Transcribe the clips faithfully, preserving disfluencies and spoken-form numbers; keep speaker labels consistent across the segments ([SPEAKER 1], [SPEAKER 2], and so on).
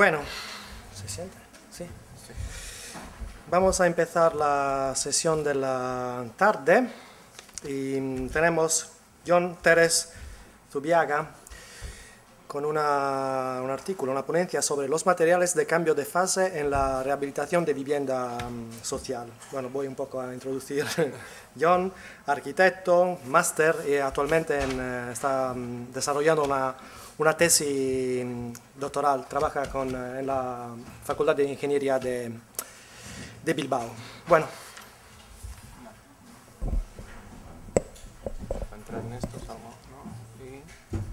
[SPEAKER 1] Bueno, ¿se siente? Sí. Sí. Vamos a empezar la sesión de la tarde y tenemos John Teres Zubiaga con una, un artículo, una ponencia sobre los materiales de cambio de fase en la rehabilitación de vivienda um, social. Bueno, voy un poco a introducir John, arquitecto, máster y actualmente en, uh, está um, desarrollando una, una tesis doctoral, trabaja con, uh, en la Facultad de Ingeniería de, de Bilbao. Bueno.
[SPEAKER 2] Entrar en esto, salgo, ¿no? Y...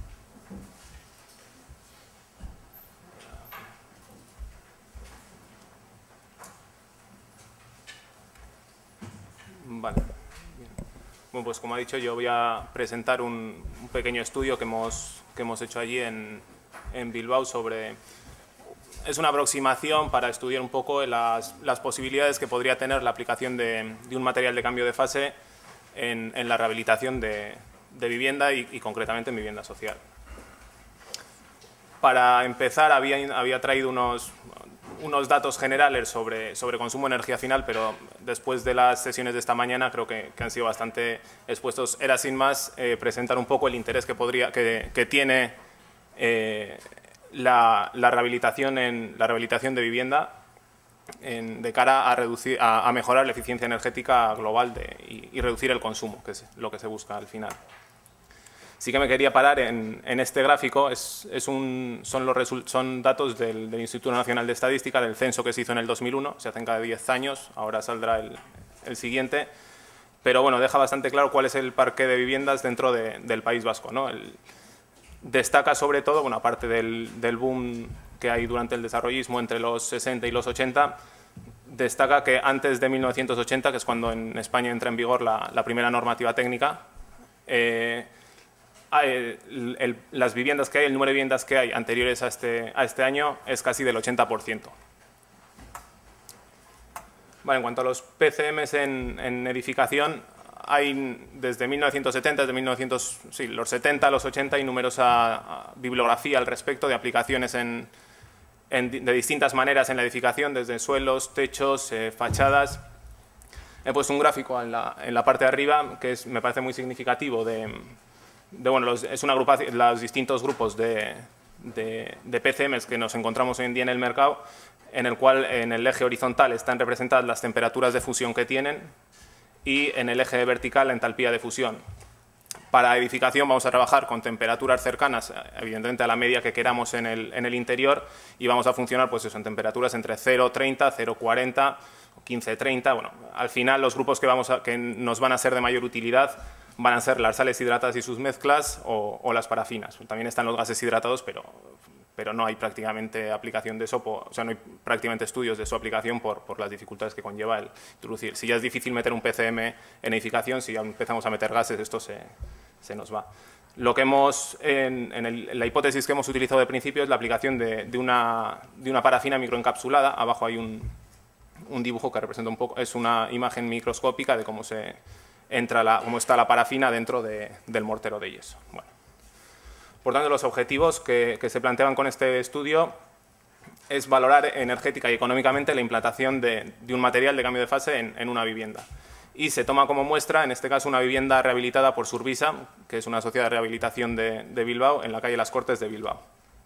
[SPEAKER 2] Vale. Bien. Bueno, pues como ha dicho, yo voy a presentar un, un pequeño estudio que hemos, que hemos hecho allí en, en Bilbao sobre... Es una aproximación para estudiar un poco las, las posibilidades que podría tener la aplicación de, de un material de cambio de fase en, en la rehabilitación de, de vivienda y, y concretamente en vivienda social. Para empezar, había, había traído unos... unos datos generales sobre, sobre consumo de energía final, pero después de las sesiones de esta mañana creo que, que han sido bastante expuestos. Era sin más eh, presentar un poco el interés que, podría, que, que tiene eh, la, la, rehabilitación en, la rehabilitación de vivienda en, de cara a, reducir, a, a mejorar la eficiencia energética global de, y, y reducir el consumo, que es lo que se busca al final. Sí que me quería parar en, en este gráfico, es, es un, son, los son datos del, del Instituto Nacional de Estadística, del censo que se hizo en el dos mil uno, se hacen cada diez años, ahora saldrá el, el siguiente, pero bueno, deja bastante claro cuál es el parque de viviendas dentro de, del País Vasco, ¿no? El, destaca sobre todo, bueno, aparte del, del boom que hay durante el desarrollismo entre los sesenta y los ochenta, destaca que antes de mil novecientos ochenta, que es cuando en España entra en vigor la, la primera normativa técnica, eh, El, el, las viviendas que hay, el número de viviendas que hay anteriores a este, a este año es casi del ochenta por ciento. Vale, en cuanto a los P C Ms en, en edificación, hay desde mil novecientos setenta, desde mil novecientos, sí, los setenta a los ochenta, hay numerosa bibliografía al respecto de aplicaciones en, en, de distintas maneras en la edificación, desde suelos, techos, eh, fachadas. He puesto un gráfico en la, en la parte de arriba que es, me parece muy significativo de... De, bueno, los, es una agrupación, los distintos grupos de, de, de P C Ms que nos encontramos hoy en día en el mercado, en el cual en el eje horizontal están representadas las temperaturas de fusión que tienen y en el eje vertical la entalpía de fusión. Para edificación vamos a trabajar con temperaturas cercanas, evidentemente a la media que queramos en el, en el interior, y vamos a funcionar pues eso, en temperaturas entre cero coma treinta, cero coma cuarenta, quince coma treinta. Bueno, al final los grupos que, vamos a, que nos van a ser de mayor utilidad van a ser las sales hidratadas y sus mezclas o, o las parafinas. También están los gases hidratados, pero, pero no hay prácticamente aplicación de eso, por, o sea, no hay prácticamente estudios de su aplicación por, por las dificultades que conlleva el introducir. Si ya es difícil meter un P C M en edificación, si ya empezamos a meter gases, esto se, se nos va. Lo que hemos, en, en, el, en la hipótesis que hemos utilizado de principio es la aplicación de, de, una, de una parafina microencapsulada. Abajo hay un, un dibujo que representa un poco, es una imagen microscópica de cómo se... entra la, cómo está la parafina dentro de, del mortero de yeso. Bueno. Por tanto, los objetivos que, que se planteaban con este estudio es valorar energética y económicamente la implantación de, de un material de cambio de fase en, en una vivienda. Y se toma como muestra, en este caso, una vivienda rehabilitada por Surbisa, que es una sociedad de rehabilitación de, de Bilbao, en la calle Las Cortes de Bilbao.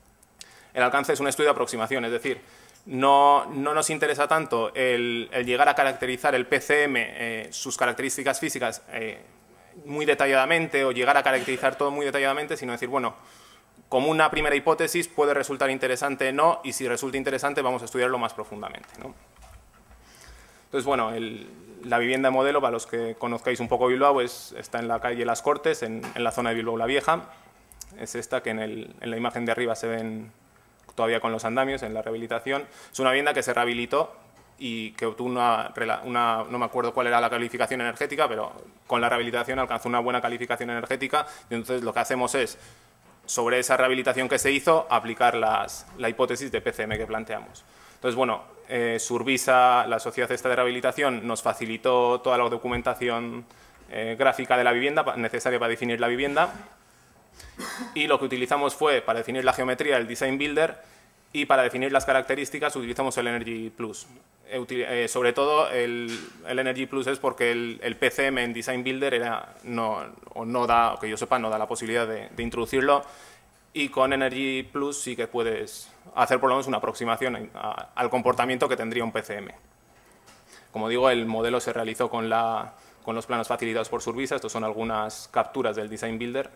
[SPEAKER 2] El alcance es un estudio de aproximación, es decir, No, no nos interesa tanto el, el llegar a caracterizar el P C M, eh, sus características físicas eh, muy detalladamente o llegar a caracterizar todo muy detalladamente, sino decir, bueno, como una primera hipótesis puede resultar interesante o no, y si resulta interesante vamos a estudiarlo más profundamente, ¿no? Entonces, bueno, el, la vivienda modelo, para los que conozcáis un poco Bilbao, es, está en la calle Las Cortes, en, en la zona de Bilbao la Vieja. Es esta que en, el, en la imagen de arriba se ven todavía con los andamios en la rehabilitación. Es una vivienda que se rehabilitó y que obtuvo una, una, no me acuerdo cuál era la calificación energética, pero con la rehabilitación alcanzó una buena calificación energética, y entonces lo que hacemos es, sobre esa rehabilitación que se hizo, aplicar las, la hipótesis de P C M que planteamos. Entonces, bueno, eh, Surbisa, la sociedad esta de rehabilitación, nos facilitó toda la documentación eh, gráfica de la vivienda necesaria para definir la vivienda, y lo que utilizamos fue, para definir la geometría, el Design Builder, Y para definir las características utilizamos el Energy Plus. Eh, sobre todo el, el Energy Plus es porque el, el P C M en Design Builder era, no, o no da, o que yo sepa, no da la posibilidad de, de introducirlo, y con Energy Plus sí que puedes hacer por lo menos una aproximación a, al comportamiento que tendría un P C M. Como digo, el modelo se realizó con, la, con los planos facilitados por Survisa. Estos son algunas capturas del Design Builder.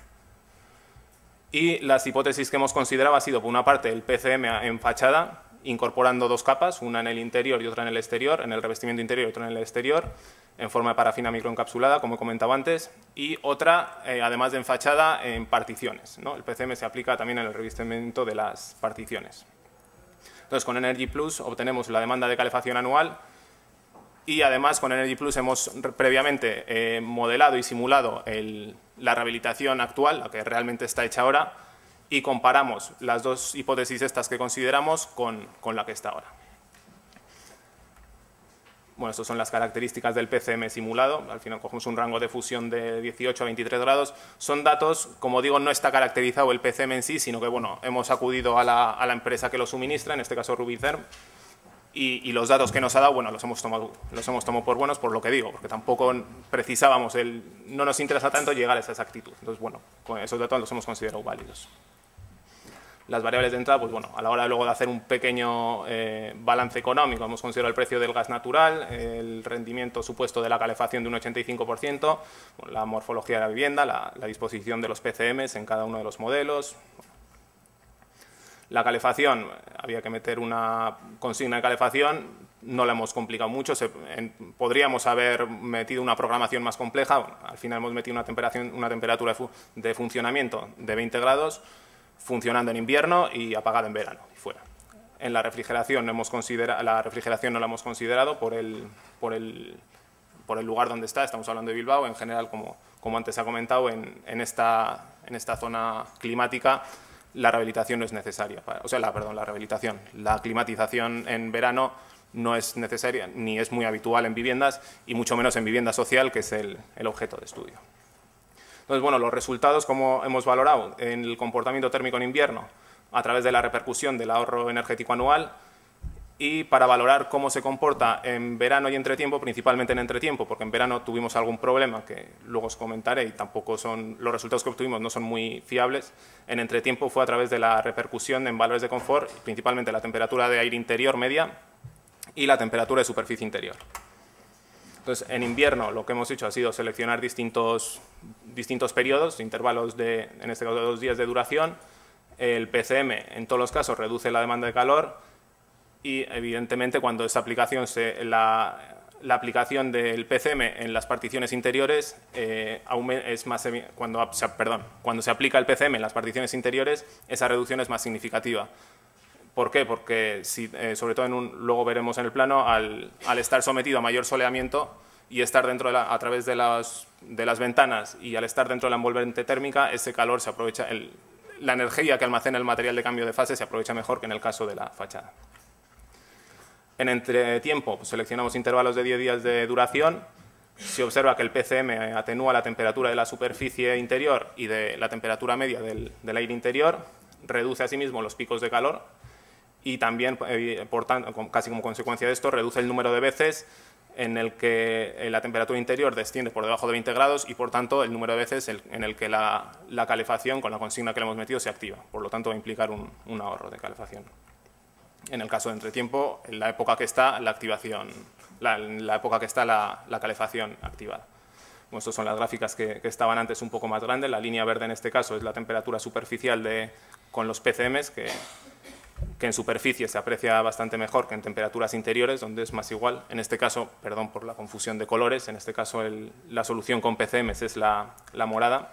[SPEAKER 2] Y las hipótesis que hemos considerado ha sido, por una parte, el P C M en fachada, incorporando dos capas, una en el interior y otra en el exterior, en el revestimiento interior y otra en el exterior, en forma de parafina microencapsulada, como he comentado antes, y otra, eh, además de en fachada, en particiones, ¿no? El P C M se aplica también en el revestimiento de las particiones. Entonces, con Energy Plus obtenemos la demanda de calefacción anual y, además, con Energy Plus hemos previamente eh, modelado y simulado el, la rehabilitación actual, la que realmente está hecha ahora, y comparamos las dos hipótesis estas que consideramos con, con la que está ahora. Bueno, estas son las características del P C M simulado. Al final cogemos un rango de fusión de dieciocho a veintitrés grados. Son datos, como digo, no está caracterizado el P C M en sí, sino que bueno, hemos acudido a la, a la empresa que lo suministra, en este caso Rubitherm, y, y los datos que nos ha dado, bueno, los hemos tomado, los hemos tomado por buenos, por lo que digo, porque tampoco precisábamos, el, no nos interesa tanto llegar a esa exactitud. Entonces, bueno, con esos datos los hemos considerado válidos. Las variables de entrada, pues bueno, a la hora luego de hacer un pequeño eh, balance económico, hemos considerado el precio del gas natural, el rendimiento supuesto de la calefacción de un ochenta y cinco por ciento, bueno, la morfología de la vivienda, la, la disposición de los P C Ms en cada uno de los modelos. La calefacción, había que meter una consigna de calefacción, no la hemos complicado mucho, se, en, podríamos haber metido una programación más compleja, bueno, al final hemos metido una temperatura, una temperatura de, fu de funcionamiento de veinte grados, funcionando en invierno y apagada en verano y fuera. En la refrigeración no hemos considerado, la refrigeración no la hemos considerado por el, por el, por el lugar donde está, estamos hablando de Bilbao, en general, como, como antes se ha comentado, en, en, esta, en esta zona climática la rehabilitación no es necesaria, para, o sea, la, perdón, la rehabilitación, la climatización en verano no es necesaria ni es muy habitual en viviendas y mucho menos en vivienda social, que es el, el objeto de estudio. Entonces, bueno, los resultados, como hemos valorado en el comportamiento térmico en invierno a través de la repercusión del ahorro energético anual, y para valorar cómo se comporta en verano y entretiempo, principalmente en entretiempo, porque en verano tuvimos algún problema que luego os comentaré y tampoco son, los resultados que obtuvimos no son muy fiables. En entretiempo fue a través de la repercusión en valores de confort, principalmente la temperatura de aire interior media y la temperatura de superficie interior. Entonces, en invierno lo que hemos hecho ha sido seleccionar distintos, distintos periodos, intervalos de, en este caso, de dos días de duración. El P C M, en todos los casos, reduce la demanda de calor y, evidentemente, cuando esa aplicación se, la, la aplicación del P C M en las particiones interiores, eh, es más, cuando, perdón, cuando se aplica el P C M en las particiones interiores, esa reducción es más significativa. ¿Por qué? Porque, si, eh, sobre todo, en un, luego veremos en el plano, al, al estar sometido a mayor soleamiento y estar dentro de la, a través de las, de las ventanas y al estar dentro de la envolvente térmica, ese calor se aprovecha, el, la energía que almacena el material de cambio de fase se aprovecha mejor que en el caso de la fachada. En entretiempo, pues, seleccionamos intervalos de diez días de duración. Se observa que el P C M atenúa la temperatura de la superficie interior y de la temperatura media del, del aire interior, reduce asimismo los picos de calor y también, eh, por tanto, casi como consecuencia de esto, reduce el número de veces en el que la temperatura interior desciende por debajo de veinte grados y, por tanto, el número de veces en el que la, la calefacción, con la consigna que le hemos metido, se activa. Por lo tanto, va a implicar un, un ahorro de calefacción. En el caso de entretiempo, en la época que está la activación, la, la época que está la, la calefacción activada. Bueno, estas son las gráficas que, que estaban antes un poco más grandes. La línea verde en este caso es la temperatura superficial de, con los P C Ms, que, que en superficie se aprecia bastante mejor que en temperaturas interiores, donde es más igual. En este caso, perdón por la confusión de colores, en este caso el, la solución con P C Ms es la, la morada.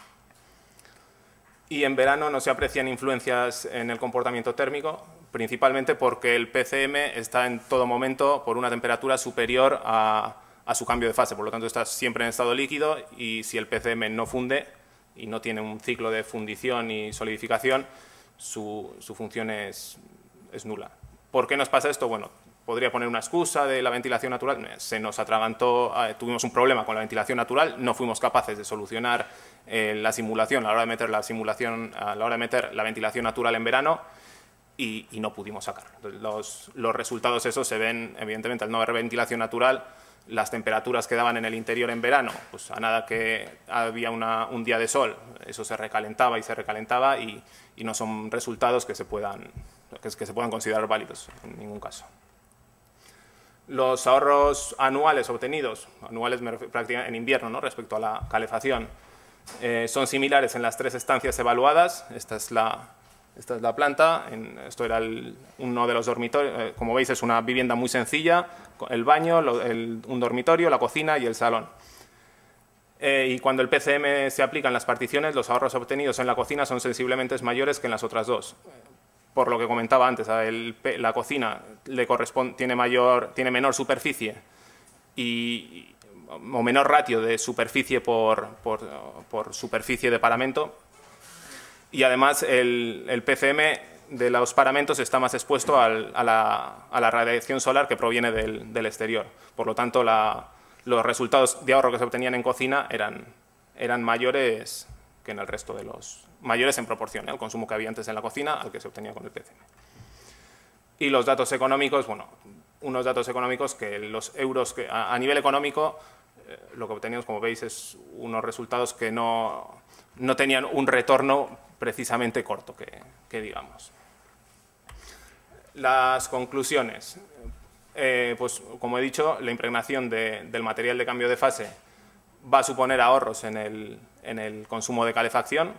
[SPEAKER 2] Y en verano no se aprecian influencias en el comportamiento térmico, principalmente porque el P C M está en todo momento por una temperatura superior a, a su cambio de fase, por lo tanto está siempre en estado líquido y si el P C M no funde y no tiene un ciclo de fundición y solidificación, su, su función es, es nula. ¿Por qué nos pasa esto? Bueno, podría poner una excusa de la ventilación natural, se nos atragantó, eh, tuvimos un problema con la ventilación natural, no fuimos capaces de solucionar eh, la simulación a la hora de meter la simulación, a la hora de meter la ventilación natural en verano y, y no pudimos sacar. Los, los resultados esos se ven, evidentemente, al no haber ventilación natural, las temperaturas que daban en el interior en verano, pues a nada que había una, un día de sol, eso se recalentaba y se recalentaba y, y no son resultados que se, puedan, que, que se puedan considerar válidos en ningún caso. Los ahorros anuales obtenidos, anuales prácticamente en invierno, ¿no?, respecto a la calefacción, eh, son similares en las tres estancias evaluadas. Esta es la, esta es la planta, en, esto era el, uno de los dormitorios, eh, como veis es una vivienda muy sencilla, el baño, lo, el, un dormitorio, la cocina y el salón. Eh, y cuando el P C M se aplica en las particiones, los ahorros obtenidos en la cocina son sensiblemente mayores que en las otras dos. Por lo que comentaba antes, el, la cocina le corresponde, tiene, mayor, tiene menor superficie y, o menor ratio de superficie por, por, por superficie de paramento, y además el, el P C M de los paramentos está más expuesto al, a, la, a la radiación solar que proviene del, del exterior. Por lo tanto, la, los resultados de ahorro que se obtenían en cocina eran, eran mayores que en el resto de los... mayores en proporción, ¿eh?, el consumo que había antes en la cocina al que se obtenía con el P C M. Y los datos económicos, bueno, unos datos económicos que los euros, que a, a nivel económico, eh, lo que obteníamos, como veis, es unos resultados que no, no tenían un retorno precisamente corto, que, que digamos. Las conclusiones. Eh, pues, como he dicho, la impregnación de, del material de cambio de fase va a suponer ahorros en el, en el consumo de calefacción.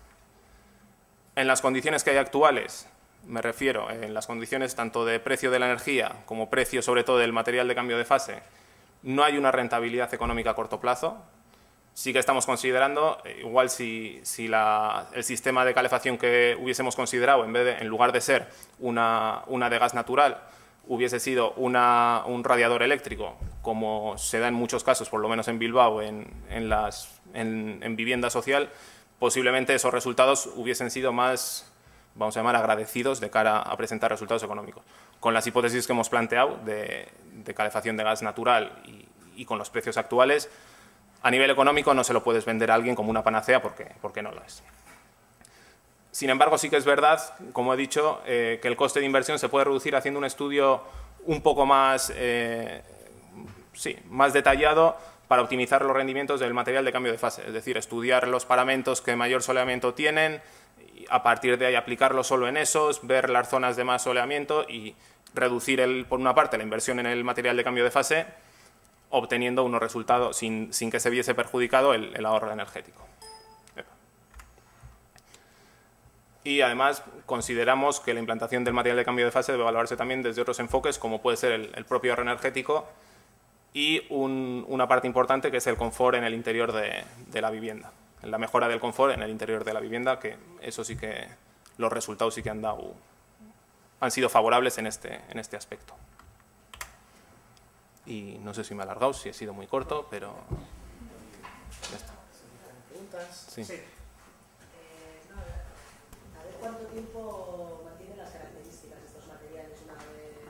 [SPEAKER 2] En las condiciones que hay actuales, me refiero, en las condiciones tanto de precio de la energía como precio, sobre todo, del material de cambio de fase, no hay una rentabilidad económica a corto plazo. Sí que estamos considerando, igual si, si la, el sistema de calefacción que hubiésemos considerado, en, vez de, en lugar de ser una, una de gas natural, hubiese sido una, un radiador eléctrico, como se da en muchos casos, por lo menos en Bilbao, en, en, las, en, en vivienda social, posiblemente esos resultados hubiesen sido más, vamos a llamar, agradecidos de cara a presentar resultados económicos. Con las hipótesis que hemos planteado de, de calefacción de gas natural y, y con los precios actuales, a nivel económico no se lo puedes vender a alguien como una panacea porque, porque no lo es. Sin embargo, sí que es verdad, como he dicho, eh, que el coste de inversión se puede reducir haciendo un estudio un poco más, eh, sí, más detallado para optimizar los rendimientos del material de cambio de fase. Es decir, estudiar los paramentos que mayor soleamiento tienen, y a partir de ahí aplicarlo solo en esos, ver las zonas de más soleamiento y reducir, el, por una parte, la inversión en el material de cambio de fase, obteniendo unos resultados sin, sin que se viese perjudicado el, el ahorro energético. Y además consideramos que la implantación del material de cambio de fase debe valorarse también desde otros enfoques, como puede ser el, el propio ahorro energético y un, una parte importante que es el confort en el interior de, de la vivienda. La mejora del confort en el interior de la vivienda, que eso sí que los resultados sí que han dado, han sido favorables en este, en este aspecto. Y no sé si me he alargado, si he sido muy corto, pero ya está.
[SPEAKER 1] ¿Preguntas?
[SPEAKER 2] Sí.
[SPEAKER 1] Sí.
[SPEAKER 3] Eh, no, a ver cuánto tiempo mantienen las características de estos materiales una vez...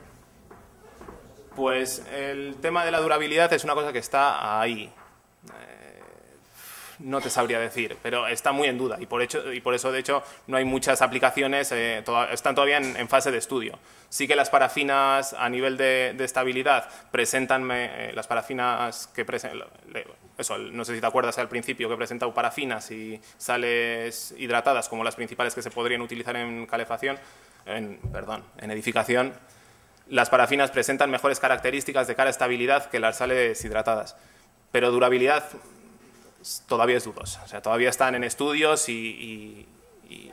[SPEAKER 2] Pues el tema de la durabilidad es una cosa que está ahí. Eh, no te sabría decir, pero está muy en duda y por, hecho, y por eso, de hecho, no hay muchas aplicaciones, eh, to están todavía en, en fase de estudio. Sí que las parafinas a nivel de, de estabilidad presentan, eh, las parafinas que presentan, eso, no sé si te acuerdas al principio que he presentado parafinas y sales hidratadas como las principales que se podrían utilizar en calefacción, en, perdón, en edificación. Las parafinas presentan mejores características de cara a estabilidad que las sales hidratadas, pero durabilidad todavía es dudosa. O sea, todavía están en estudios y... y, y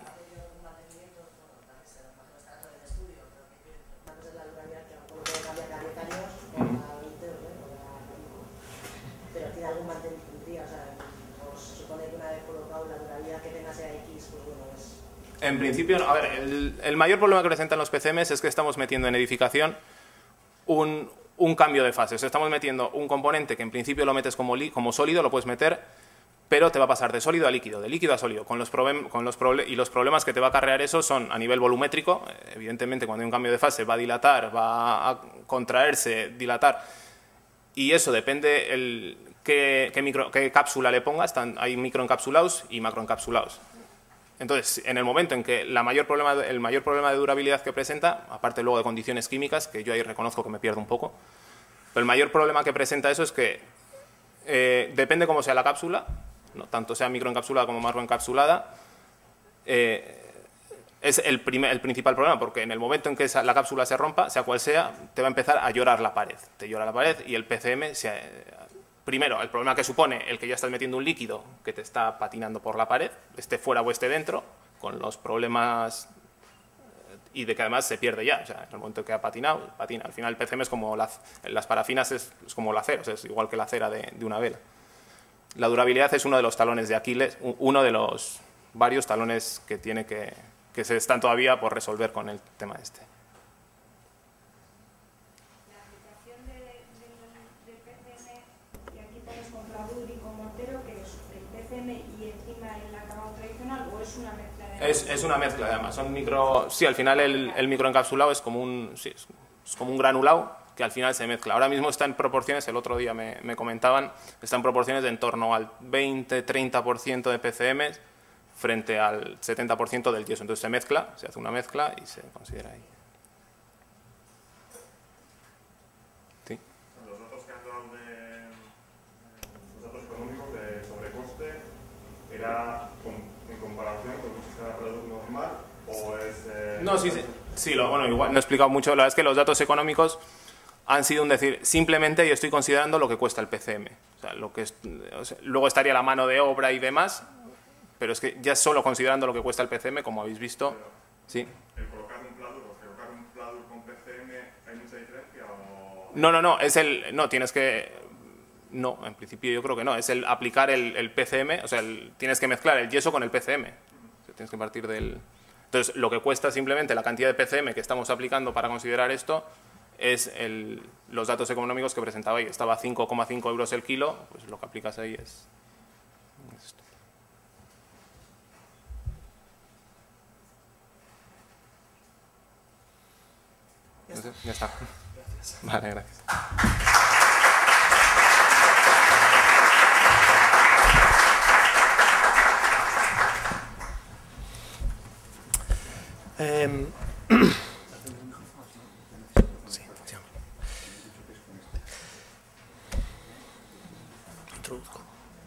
[SPEAKER 3] pero tiene algún mantenimiento, o sea, os supone que una vez colocado la durabilidad que tenga sea X, pues bueno, es...
[SPEAKER 2] En principio, a ver, el, el mayor problema que presentan los P C Ms es que estamos metiendo en edificación un, un cambio de fase. O sea, estamos metiendo un componente que en principio lo metes como, li, como sólido, lo puedes meter, pero te va a pasar de sólido a líquido, de líquido a sólido. Con los problem, con los proble y los problemas que te va a acarrear eso son a nivel volumétrico. Evidentemente, cuando hay un cambio de fase va a dilatar, va a contraerse, dilatar. Y eso depende el qué, qué, micro, qué cápsula le pongas. Hay microencapsulados y macroencapsulados. Entonces, en el momento en que la mayor problema, el mayor problema de durabilidad que presenta, aparte luego de condiciones químicas, que yo ahí reconozco que me pierdo un poco, pero el mayor problema que presenta eso es que eh, depende cómo sea la cápsula, ¿no? Tanto sea microencapsulada como macroencapsulada, eh, es el, primer, el principal problema, porque en el momento en que esa, la cápsula se rompa, sea cual sea, te va a empezar a llorar la pared. Te llora la pared y el P C M, se, primero, el problema que supone el que ya estás metiendo un líquido que te está patinando por la pared, esté fuera o esté dentro, con los problemas y de que además se pierde ya. O sea, en el momento que ha patinado, patina. Al final el P C M es como la, las parafinas es, es como el acero, o sea, es igual que la cera de, de una vela. La durabilidad es uno de los talones de Aquiles, uno de los varios talones que tiene que, que se están todavía por resolver con el tema este.
[SPEAKER 4] La aplicación de, de, del P C M, y aquí pones con clavur y con mortero, que es el P C M y encima el acabado tradicional, o es una mezcla de...
[SPEAKER 2] Es, es una mezcla, además. Son micro, sí, al final el, el microencapsulado es como un, sí, es, es como un granulado que al final se mezcla. Ahora mismo está en proporciones, el otro día me, me comentaban, está en proporciones de en torno al veinte a treinta por ciento de P C M frente al setenta por ciento del yeso. Entonces se mezcla, se hace una mezcla y se considera ahí. ¿Sí?
[SPEAKER 5] Los datos que han dado de los datos económicos de sobrecoste, ¿era con, en comparación con un sistema de producto normal o es...? Eh,
[SPEAKER 2] no, sí, sí. Sí, lo, bueno, igual no he explicado mucho. La verdad es que los datos económicos han sido un decir, simplemente yo estoy considerando lo que cuesta el P C M. O sea, lo que es, o sea, luego estaría la mano de obra y demás, pero es que ya solo considerando lo que cuesta el P C M, como habéis visto,
[SPEAKER 5] pero,
[SPEAKER 2] sí.
[SPEAKER 5] ¿el colocar un pladur o colocar un pladur con P C M hay mucha diferencia o...?
[SPEAKER 2] No, no, no, es el, no, tienes que, no, en principio yo creo que no, es el aplicar el, el P C M, o sea, el, tienes que mezclar el yeso con el P C M, o sea, tienes que partir del... Entonces, lo que cuesta simplemente la cantidad de P C M que estamos aplicando para considerar esto es el, los datos económicos que presentaba ahí. Estaba a cinco coma cinco euros el kilo, pues lo que aplicas ahí es, es esto.
[SPEAKER 1] Ya está.
[SPEAKER 2] Ya está.
[SPEAKER 1] Gracias.
[SPEAKER 2] Vale, gracias.
[SPEAKER 1] Eh, sí, sí. Introduzco.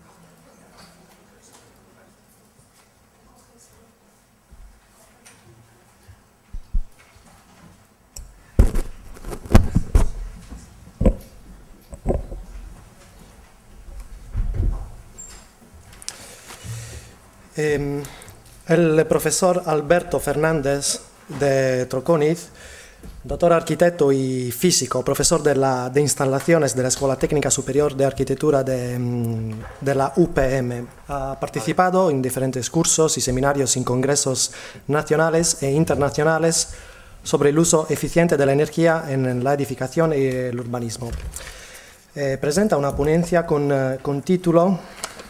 [SPEAKER 1] Eh, El profesor Alberto Fernández de Troconiz, doctor arquitecto y físico, profesor de, la, de instalaciones de la Escuela Técnica Superior de Arquitectura de, de la U P M, ha participado en diferentes cursos y seminarios en congresos nacionales e internacionales sobre el uso eficiente de la energía en la edificación y el urbanismo. Eh, presenta una ponencia con, eh, con título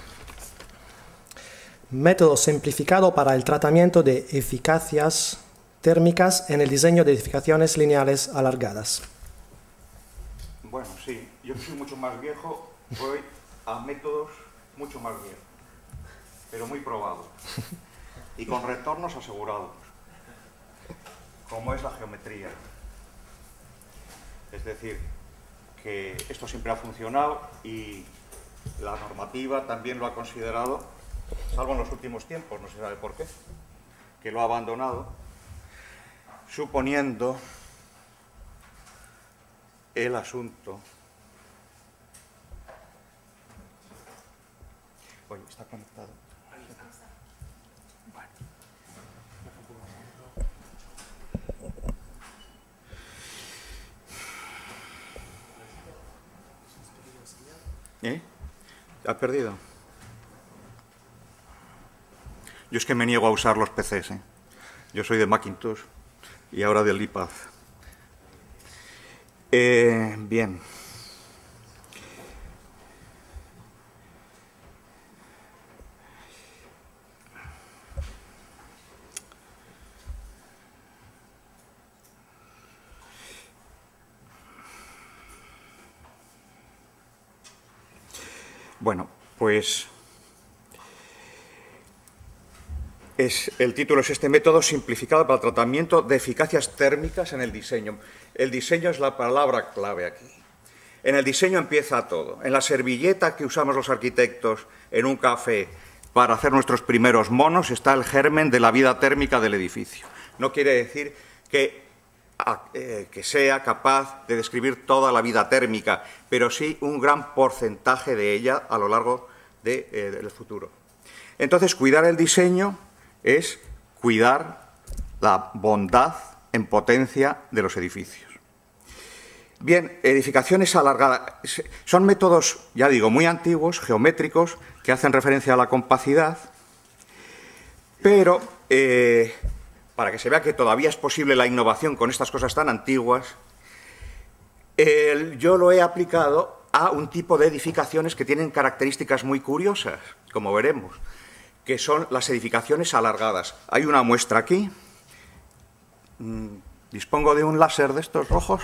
[SPEAKER 1] Método simplificado para el tratamiento de eficacias térmicas en el diseño de edificaciones lineales alargadas.
[SPEAKER 6] Bueno, sí, yo soy mucho más viejo, voy a métodos mucho más viejos, pero muy probados y con retornos asegurados, como es la geometría. Es decir, que esto siempre ha funcionado y la normativa también lo ha considerado, salvo en los últimos tiempos, no se sabe por qué, que lo ha abandonado, suponiendo el asunto. Oye, ¿está conectado? Bueno. ¿Eh? ¿Ha perdido? Yo es que me niego a usar los P Cs, ¿eh? Yo soy de Macintosh y ahora del iPad. Eh, bien. Bueno, pues Es, el título es este método simplificado para el tratamiento de eficacias térmicas en el diseño. El diseño es la palabra clave aquí. En el diseño empieza todo. En la servilleta que usamos los arquitectos en un café para hacer nuestros primeros monos está el germen de la vida térmica del edificio. No quiere decir que, eh, que sea capaz de describir toda la vida térmica, pero sí un gran porcentaje de ella a lo largo de, eh, del futuro. Entonces, cuidar el diseño es cuidar la bondad en potencia de los edificios. Bien, edificaciones alargadas. Son métodos, ya digo, muy antiguos, geométricos, que hacen referencia a la compacidad, pero eh, para que se vea que todavía es posible la innovación con estas cosas tan antiguas, eh, yo lo he aplicado a un tipo de edificaciones que tienen características muy curiosas, como veremos, que son las edificaciones alargadas. Hay una muestra aquí. Dispongo de un láser de estos rojos.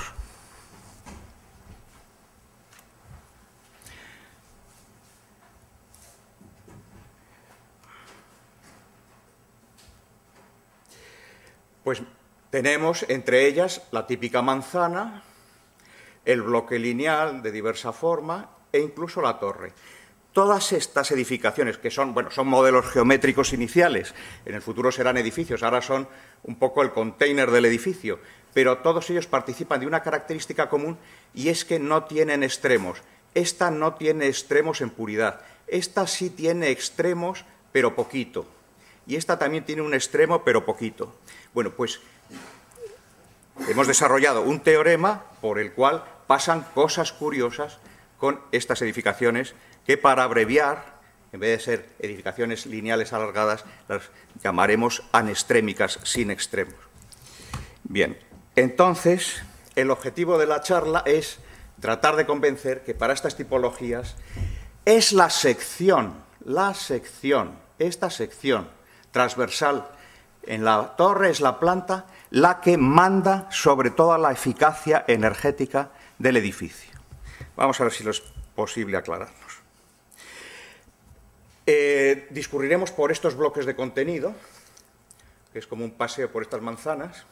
[SPEAKER 6] Pues tenemos entre ellas la típica manzana, el bloque lineal de diversa forma e incluso la torre. Todas estas edificaciones, que son, bueno, son modelos geométricos iniciales, en el futuro serán edificios, ahora son un poco el container del edificio, pero todos ellos participan de una característica común y es que no tienen extremos. Esta no tiene extremos en puridad, esta sí tiene extremos, pero poquito, y esta también tiene un extremo, pero poquito. Bueno, pues hemos desarrollado un teorema por el cual pasan cosas curiosas con estas edificaciones que, para abreviar, en vez de ser edificaciones lineales alargadas, las llamaremos anextrémicas, sin extremos. Bien, entonces, el objetivo de la charla es tratar de convencer que para estas tipologías es la sección, la sección, esta sección transversal en la torre es la planta la que manda sobre toda la eficacia energética del edificio. Vamos a ver si es posible aclararnos. Eh, discurriremos por estos bloques de contenido, que es como un paseo por estas manzanas.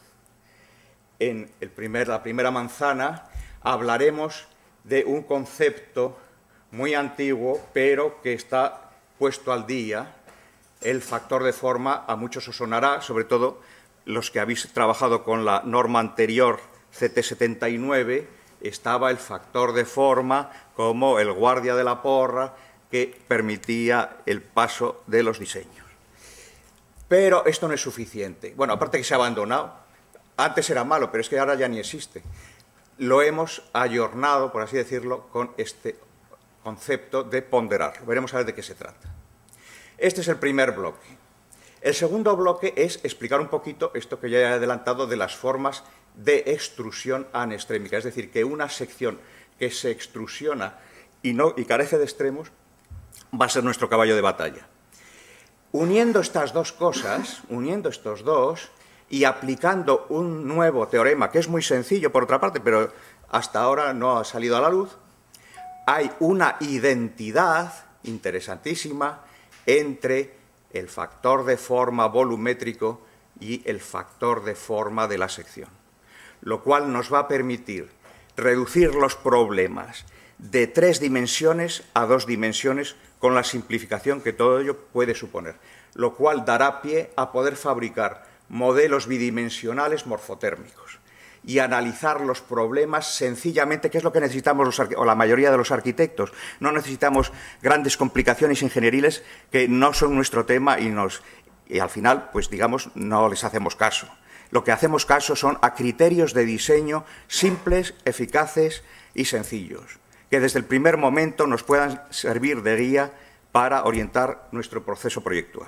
[SPEAKER 6] En el primer, la primera manzana hablaremos de un concepto muy antiguo, pero que está puesto al día. El factor de forma a muchos os sonará, sobre todo los que habéis trabajado con la norma anterior, C T setenta y nueve, estaba el factor de forma como el guardia de la porra que permitía el paso de los diseños. Pero esto no es suficiente. Bueno, aparte que se ha abandonado, antes era malo, pero es que ahora ya ni existe. Lo hemos ayornado, por así decirlo, con este concepto de ponderar. Veremos a ver de qué se trata. Este es el primer bloque. El segundo bloque es explicar un poquito esto que ya he adelantado de las formas de extrusión anextrémica, es decir, que una sección que se extrusiona y, no, y carece de extremos va a ser nuestro caballo de batalla. Uniendo estas dos cosas, uniendo estos dos y aplicando un nuevo teorema, que es muy sencillo por otra parte, pero hasta ahora no ha salido a la luz, hay una identidad interesantísima entre el factor de forma volumétrico y el factor de forma de la sección, lo cual nos va a permitir reducir los problemas de tres dimensiones a dos dimensiones con la simplificación que todo ello puede suponer, lo cual dará pie a poder fabricar modelos bidimensionales morfotérmicos y analizar los problemas sencillamente, que es lo que necesitamos los o la mayoría de los arquitectos. No necesitamos grandes complicaciones ingenieriles que no son nuestro tema y, nos, y al final, pues digamos, no les hacemos caso. Lo que hacemos caso son a criterios de diseño simples, eficaces y sencillos, que desde el primer momento nos puedan servir de guía para orientar nuestro proceso proyectual.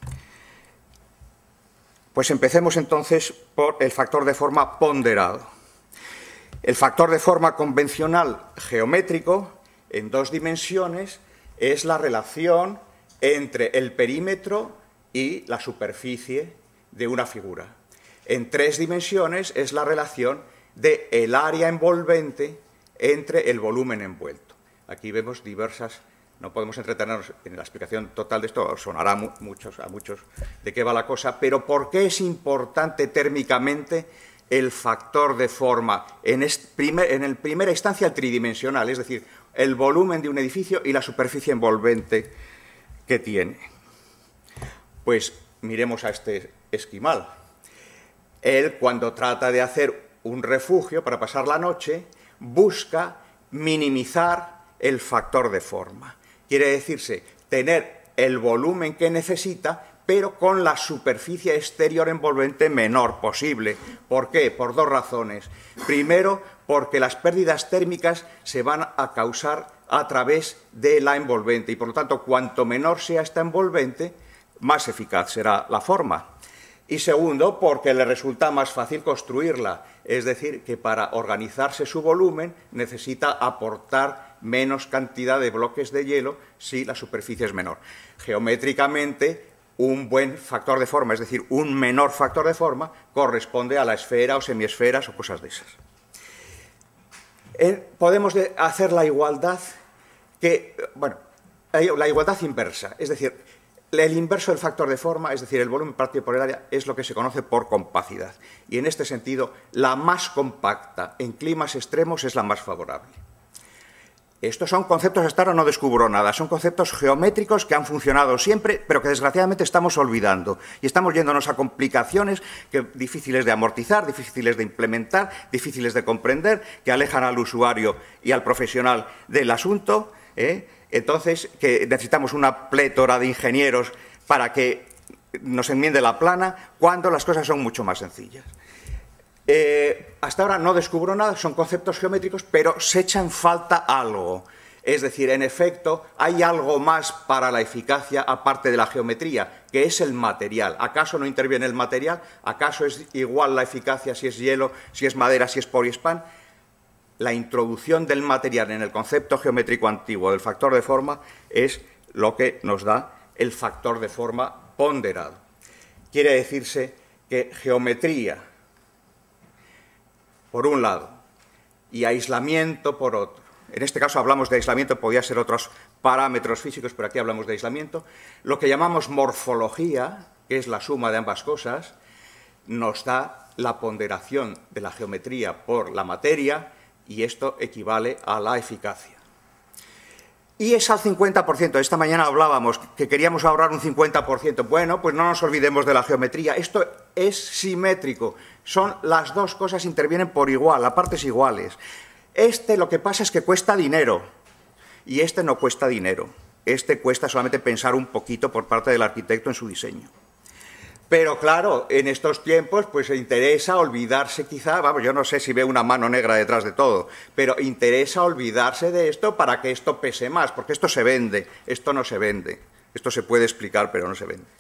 [SPEAKER 6] Pues empecemos entonces por el factor de forma ponderado. El factor de forma convencional geométrico en dos dimensiones es la relación entre el perímetro y la superficie de una figura. En tres dimensiones es la relación del área envolvente entre el volumen envuelto. Aquí vemos diversas No podemos entretenernos en la explicación total de esto, sonará mu muchos, a muchos de qué va la cosa, pero ¿por qué es importante térmicamente el factor de forma? En, primer, en el primera instancia, el tridimensional, es decir, el volumen de un edificio y la superficie envolvente que tiene. Pues miremos a este esquimal. Él, cuando trata de hacer un refugio para pasar la noche, busca minimizar el factor de forma. Quiere decirse, tener el volumen que necesita, pero con la superficie exterior envolvente menor posible. ¿Por qué? Por dos razones. Primero, porque las pérdidas térmicas se van a causar a través de la envolvente y, por lo tanto, cuanto menor sea esta envolvente, más eficaz será la forma. Y segundo, porque le resulta más fácil construirla, es decir, que para organizarse su volumen necesita aportar menos cantidad de bloques de hielo si la superficie es menor. Geométricamente, un buen factor de forma, es decir, un menor factor de forma, corresponde a la esfera o semiesferas o cosas de esas. Eh, podemos hacer la igualdad que, bueno, la igualdad inversa, es decir, el inverso del factor de forma, es decir, el volumen partido por el área, es lo que se conoce por compacidad. Y en este sentido, la más compacta en climas extremos es la más favorable. Estos son conceptos, hasta ahora no descubro nada, son conceptos geométricos que han funcionado siempre, pero que desgraciadamente estamos olvidando. Y estamos yéndonos a complicaciones que, difíciles de amortizar, difíciles de implementar, difíciles de comprender, que alejan al usuario y al profesional del asunto, ¿eh? Entonces, que necesitamos una plétora de ingenieros para que nos enmiende la plana, cuando las cosas son mucho más sencillas. Eh, hasta ahora no descubro nada, son conceptos geométricos, pero se echa en falta algo. Es decir, en efecto, hay algo más para la eficacia aparte de la geometría, que es el material. ¿Acaso no interviene el material? ¿Acaso es igual la eficacia si es hielo, si es madera, si es poliespan? La introducción del material en el concepto geométrico antiguo del factor de forma es lo que nos da el factor de forma ponderado. Quiere decirse que geometría, por un lado, y aislamiento por otro. En este caso hablamos de aislamiento, podía ser otros parámetros físicos, pero aquí hablamos de aislamiento. Lo que llamamos morfología, que es la suma de ambas cosas, nos da la ponderación de la geometría por la materia, y esto equivale a la eficacia. Y es al cincuenta por ciento. Esta mañana hablábamos que queríamos ahorrar un cincuenta por ciento. Bueno, pues no nos olvidemos de la geometría. Esto es simétrico. Son las dos cosas, intervienen por igual, a partes iguales. Este lo que pasa es que cuesta dinero. Y este no cuesta dinero. Este cuesta solamente pensar un poquito por parte del arquitecto en su diseño. Pero claro, en estos tiempos pues se interesa olvidarse quizá, vamos, yo no sé si veo una mano negra detrás de todo, pero interesa olvidarse de esto para que esto pese más, porque esto se vende, esto no se vende. Esto se puede explicar, pero no se vende.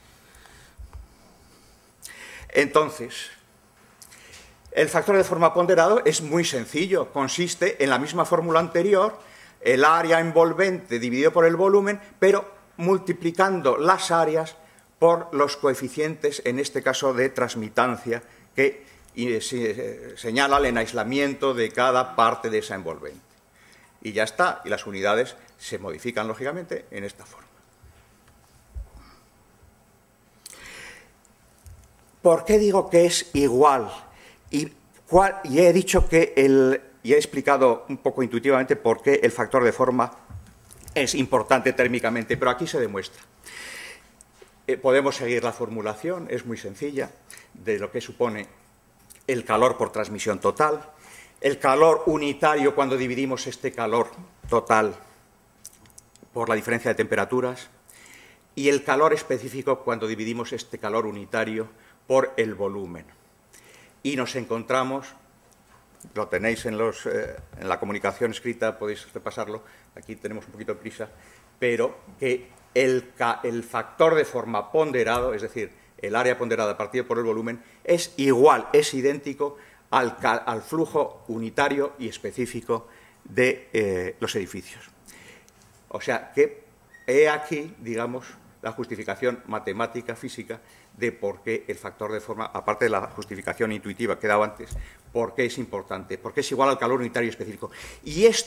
[SPEAKER 6] Entonces, el factor de forma ponderado es muy sencillo, consiste en la misma fórmula anterior, el área envolvente dividido por el volumen, pero multiplicando las áreas por los coeficientes, en este caso de transmitancia, que señalan el aislamiento de cada parte de esa envolvente. Y ya está, y las unidades se modifican, lógicamente, en esta forma. ¿Por qué digo que es igual? Y, cuál, y he dicho que el, y he explicado un poco intuitivamente por qué el factor de forma es importante térmicamente, pero aquí se demuestra. Eh, podemos seguir la formulación, es muy sencilla, de lo que supone el calor por transmisión total, el calor unitario cuando dividimos este calor total por la diferencia de temperaturas y el calor específico cuando dividimos este calor unitario por el volumen. Y nos encontramos, lo tenéis en, los, eh, en la comunicación escrita, podéis repasarlo, aquí tenemos un poquito de prisa, pero que el, el factor de forma ponderado, es decir, el área ponderada partido por el volumen, es igual, es idéntico al, al flujo unitario y específico de eh, los edificios. O sea que he aquí, digamos, la justificación matemática, física, de por qué el factor de forma, aparte de la justificación intuitiva que he dado antes, por qué es importante, por qué es igual al calor unitario y específico. Y esto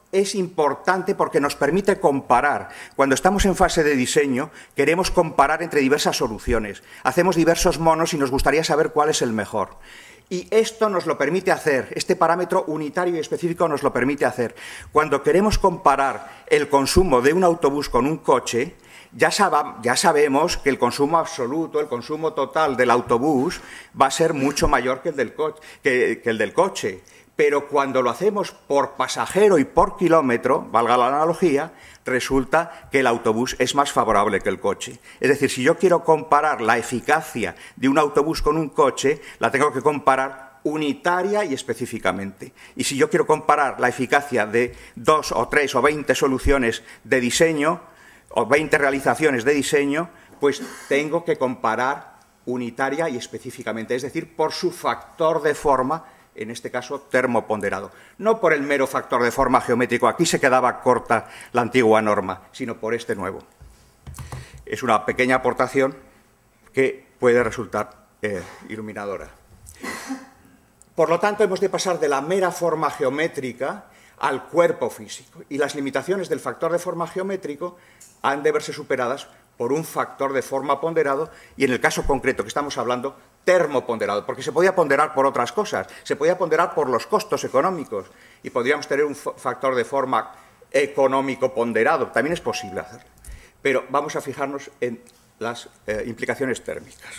[SPEAKER 6] es importante porque nos permite comparar. Cuando estamos en fase de diseño, queremos comparar entre diversas soluciones. Hacemos diversos monos y nos gustaría saber cuál es el mejor. Y esto nos lo permite hacer, este parámetro unitario y específico nos lo permite hacer. Cuando queremos comparar el consumo de un autobús con un coche, ya, sab- ya sabemos que el consumo absoluto, el consumo total del autobús va a ser mucho mayor que el del, co- que, que el del coche. Pero cuando lo hacemos por pasajero y por kilómetro, valga la analogía, resulta que el autobús es más favorable que el coche. Es decir, si yo quiero comparar la eficacia de un autobús con un coche, la tengo que comparar unitaria y específicamente. Y si yo quiero comparar la eficacia de dos o tres o veinte soluciones de diseño, o veinte realizaciones de diseño, pues tengo que comparar unitaria y específicamente, es decir, por su factor de forma, en este caso termoponderado. No por el mero factor de forma geométrico, aquí se quedaba corta la antigua norma, sino por este nuevo. Es una pequeña aportación que puede resultar eh, iluminadora. Por lo tanto, hemos de pasar de la mera forma geométrica al cuerpo físico, y las limitaciones del factor de forma geométrico han de verse superadas por un factor de forma ponderado, y en el caso concreto que estamos hablando, termoponderado, porque se podía ponderar por otras cosas, se podía ponderar por los costos económicos, y podríamos tener un factor de forma económico ponderado, también es posible hacerlo. Pero vamos a fijarnos en las eh, implicaciones térmicas.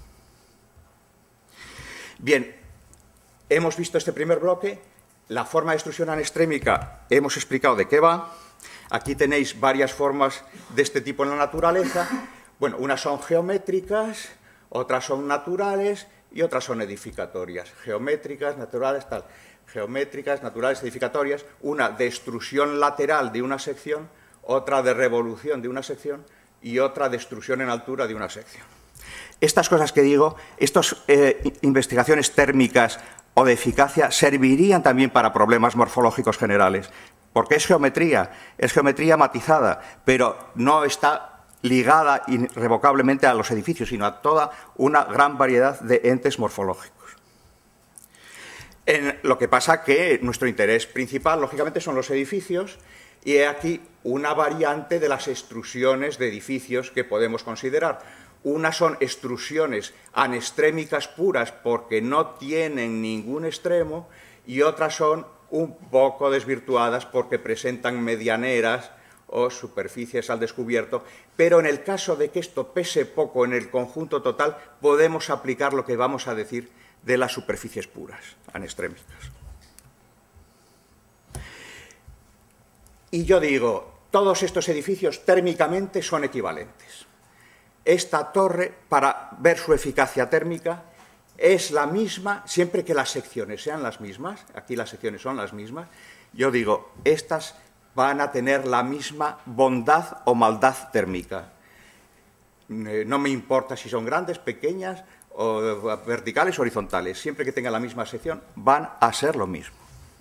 [SPEAKER 6] Bien, hemos visto este primer bloque, la forma de extrusión anestrémica, hemos explicado de qué va. Aquí tenéis varias formas de este tipo en la naturaleza. Bueno, unas son geométricas, otras son naturales y otras son edificatorias. Geométricas, naturales, tal. Geométricas, naturales, edificatorias. Una de extrusión lateral de una sección, otra de revolución de una sección y otra de extrusión en altura de una sección. Estas cosas que digo, estas eh, investigaciones térmicas o de eficacia servirían también para problemas morfológicos generales, porque es geometría, es geometría matizada, pero no está ligada irrevocablemente a los edificios, sino a toda una gran variedad de entes morfológicos. En lo que pasa que nuestro interés principal, lógicamente, son los edificios, y he aquí una variante de las extrusiones de edificios que podemos considerar. Unas son extrusiones anestrémicas puras porque no tienen ningún extremo, y otras son un poco desvirtuadas porque presentan medianeras o superficies al descubierto, pero en el caso de que esto pese poco en el conjunto total, podemos aplicar lo que vamos a decir de las superficies puras anestrémicas. Y yo digo, todos estos edificios térmicamente son equivalentes. Esta torre, para ver su eficacia térmica, es la misma siempre que las secciones sean las mismas. Aquí las secciones son las mismas. Yo digo, estas van a tener la misma bondad o maldad térmica. No me importa si son grandes, pequeñas, o verticales o horizontales. Siempre que tengan la misma sección, van a ser lo mismo.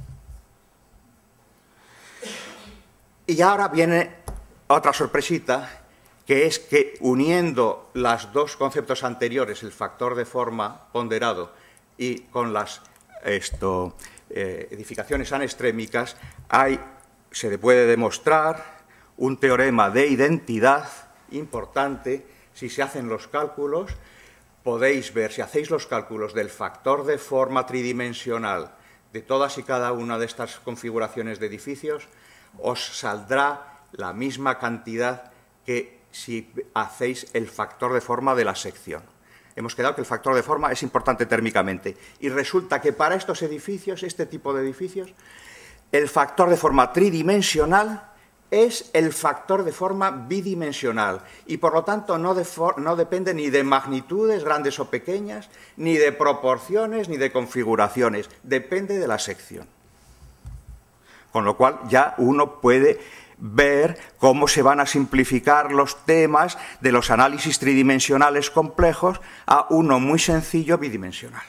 [SPEAKER 6] Y ahora viene otra sorpresita, que es que uniendo los dos conceptos anteriores, el factor de forma ponderado y con las esto, eh, edificaciones anestrémicas, hay, se le puede demostrar un teorema de identidad importante. Si se hacen los cálculos, podéis ver, si hacéis los cálculos del factor de forma tridimensional de todas y cada una de estas configuraciones de edificios, os saldrá la misma cantidad que si hacéis el factor de forma de la sección. Hemos quedado que el factor de forma es importante térmicamente. Y resulta que para estos edificios, este tipo de edificios, el factor de forma tridimensional es el factor de forma bidimensional. Y por lo tanto no, de no depende ni de magnitudes grandes o pequeñas, ni de proporciones, ni de configuraciones. Depende de la sección. Con lo cual ya uno puede ver cómo se van a simplificar los temas de los análisis tridimensionales complejos a uno muy sencillo bidimensional.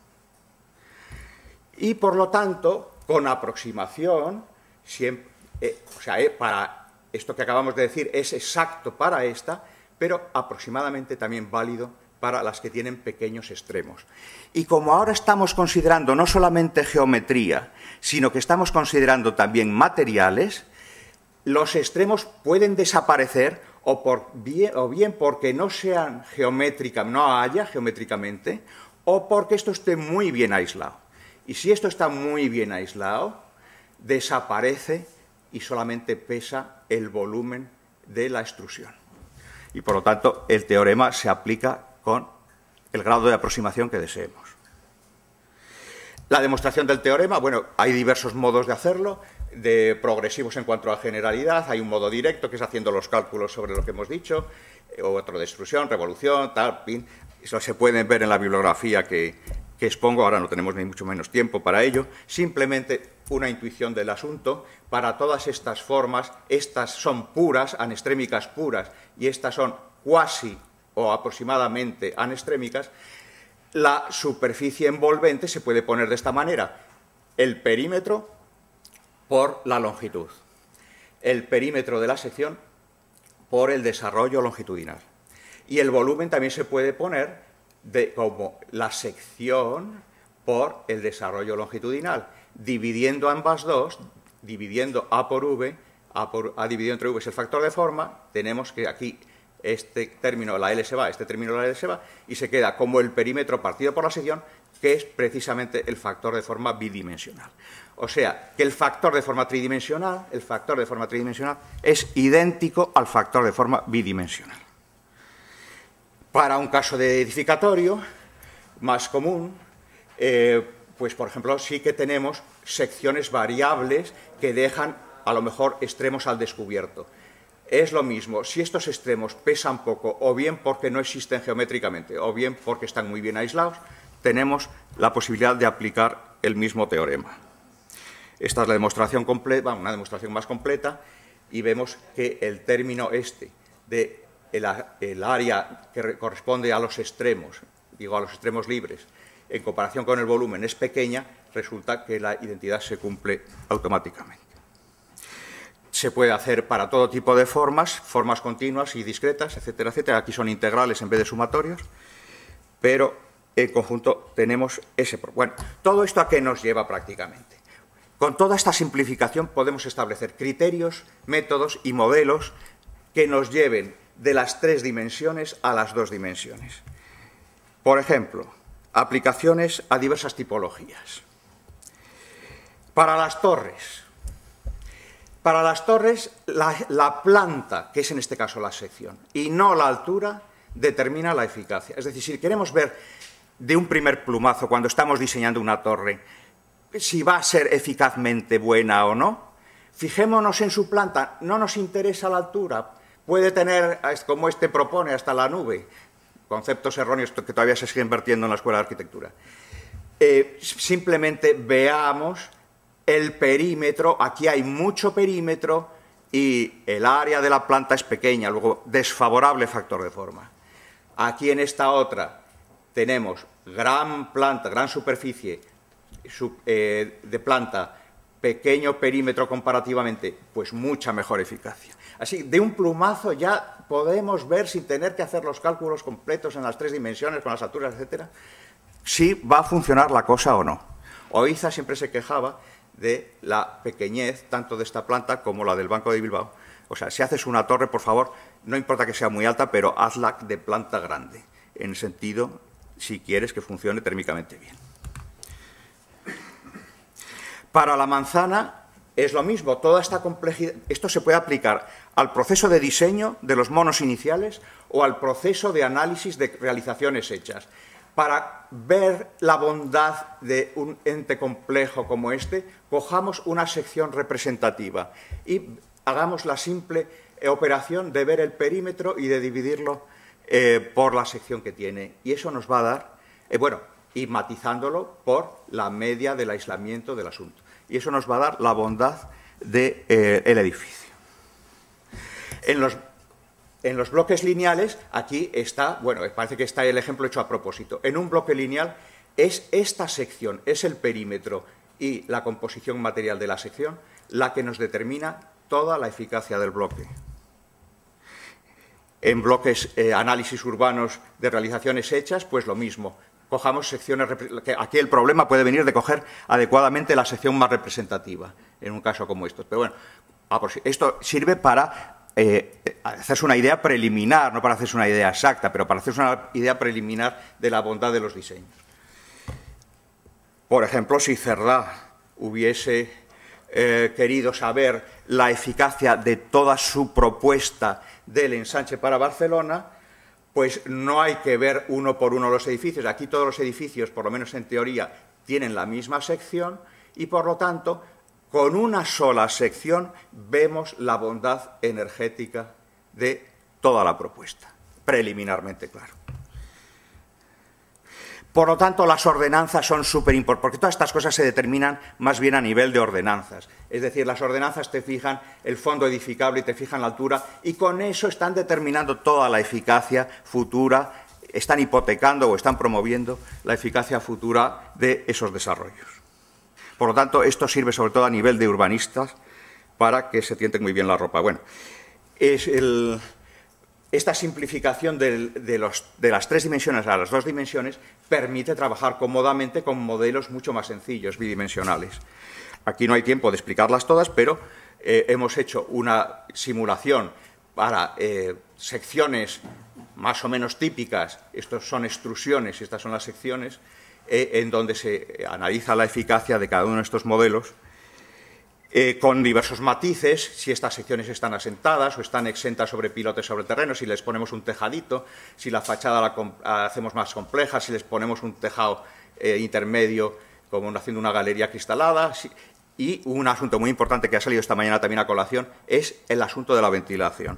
[SPEAKER 6] Y por lo tanto, con aproximación, siempre, eh, o sea, eh, para esto que acabamos de decir es exacto para esta, pero aproximadamente también válido para las que tienen pequeños extremos. Y como ahora estamos considerando no solamente geometría, sino que estamos considerando también materiales, los extremos pueden desaparecer o, por bien, o bien porque no sean geométricas, no haya geométricamente, o porque esto esté muy bien aislado. Y si esto está muy bien aislado, desaparece y solamente pesa el volumen de la extrusión. Y por lo tanto, el teorema se aplica con el grado de aproximación que deseemos. La demostración del teorema, bueno, hay diversos modos de hacerlo, de progresivos en cuanto a generalidad, hay un modo directo que es haciendo los cálculos sobre lo que hemos dicho, otro de extrusión, revolución, tal, pin. Eso se pueden ver en la bibliografía que, que expongo, ahora no tenemos ni mucho menos tiempo para ello, simplemente una intuición del asunto. Para todas estas formas, estas son puras, anestrémicas puras, y estas son cuasi o aproximadamente anestrémicas. La superficie envolvente se puede poner de esta manera: el perímetro por la longitud, el perímetro de la sección por el desarrollo longitudinal. Y el volumen también se puede poner de, como la sección por el desarrollo longitudinal, dividiendo ambas dos, dividiendo A por V, A, por, A dividido entre V es el factor de forma, tenemos que aquí este término, la L se va, este término, la L se va, y se queda como el perímetro partido por la sección, que es precisamente el factor de forma bidimensional. O sea, que el factor de forma tridimensional, el factor de forma tridimensional es idéntico al factor de forma bidimensional. Para un caso de edificatorio más común, eh, pues por ejemplo sí que tenemos secciones variables que dejan a lo mejor extremos al descubierto. Es lo mismo, si estos extremos pesan poco, o bien porque no existen geométricamente, o bien porque están muy bien aislados, tenemos la posibilidad de aplicar el mismo teorema. Esta es la demostración completa, bueno, una demostración más completa, y vemos que el término este de el, el área que corresponde a los extremos, digo a los extremos libres, en comparación con el volumen es pequeña, resulta que la identidad se cumple automáticamente. Se puede hacer para todo tipo de formas, formas continuas y discretas, etcétera, etcétera. Aquí son integrales en vez de sumatorios, pero en conjunto tenemos ese... Bueno, ¿todo esto a qué nos lleva prácticamente? Con toda esta simplificación podemos establecer criterios, métodos y modelos que nos lleven de las tres dimensiones a las dos dimensiones. Por ejemplo, aplicaciones a diversas tipologías. Para las torres... Para las torres, la, la planta, que es en este caso la sección, y no la altura, determina la eficacia. Es decir, si queremos ver de un primer plumazo, cuando estamos diseñando una torre, si va a ser eficazmente buena o no, fijémonos en su planta, no nos interesa la altura, puede tener, como este propone, hasta la nube, conceptos erróneos que todavía se siguen vertiendo en la Escuela de Arquitectura. Eh, simplemente veamos el perímetro, aquí hay mucho perímetro y el área de la planta es pequeña, luego desfavorable factor de forma. Aquí en esta otra tenemos gran planta, gran superficie sub, eh, de planta, pequeño perímetro comparativamente, pues mucha mejor eficacia. Así, de un plumazo ya podemos ver, sin tener que hacer los cálculos completos en las tres dimensiones, con las alturas, etcétera, si va a funcionar la cosa o no. Oiza siempre se quejaba de la pequeñez tanto de esta planta como la del Banco de Bilbao. O sea, si haces una torre, por favor, no importa que sea muy alta, pero hazla de planta grande, en el sentido, si quieres que funcione térmicamente bien. Para la manzana es lo mismo, toda esta complejidad, esto se puede aplicar al proceso de diseño de los monos iniciales o al proceso de análisis de realizaciones hechas. Para ver la bondad de un ente complejo como este, cojamos una sección representativa y hagamos la simple operación de ver el perímetro y de dividirlo eh, por la sección que tiene. Y eso nos va a dar, eh, bueno, y matizándolo por la media del aislamiento del asunto. Y eso nos va a dar la bondad del de, eh, edificio. En los En los bloques lineales, aquí está, bueno, parece que está el ejemplo hecho a propósito. En un bloque lineal es esta sección, es el perímetro y la composición material de la sección la que nos determina toda la eficacia del bloque. en bloques, eh, análisis urbanos de realizaciones hechas, pues lo mismo. Cojamos secciones, aquí el problema puede venir de coger adecuadamente la sección más representativa, en un caso como estos. Pero bueno, esto sirve para eh, hacerse una idea preliminar, no para hacerse una idea exacta, pero para hacerse una idea preliminar de la bondad de los diseños. Por ejemplo, si Cerdá hubiese eh, querido saber la eficacia de toda su propuesta del ensanche para Barcelona, pues no hay que ver uno por uno los edificios. Aquí todos los edificios, por lo menos en teoría, tienen la misma sección y, por lo tanto, con una sola sección vemos la bondad energética de toda la propuesta, preliminarmente, claro. Por lo tanto, las ordenanzas son súper importantes, porque todas estas cosas se determinan más bien a nivel de ordenanzas. Es decir, las ordenanzas te fijan el fondo edificable y te fijan la altura, y con eso están determinando toda la eficacia futura, están hipotecando o están promoviendo la eficacia futura de esos desarrollos. Por lo tanto, esto sirve sobre todo a nivel de urbanistas para que se tienten muy bien la ropa. Bueno, es el... Esta simplificación de, de, los, de las tres dimensiones a las dos dimensiones permite trabajar cómodamente con modelos mucho más sencillos, bidimensionales. Aquí no hay tiempo de explicarlas todas, pero eh, hemos hecho una simulación para eh, secciones más o menos típicas. Estos son extrusiones y estas son las secciones, eh, en donde se analiza la eficacia de cada uno de estos modelos. Eh, con diversos matices, si estas secciones están asentadas o están exentas sobre pilotes sobre terreno, si les ponemos un tejadito, si la fachada la hacemos más compleja, si les ponemos un tejado eh, intermedio, como haciendo una galería cristalada. Si, y un asunto muy importante que ha salido esta mañana también a colación es el asunto de la ventilación.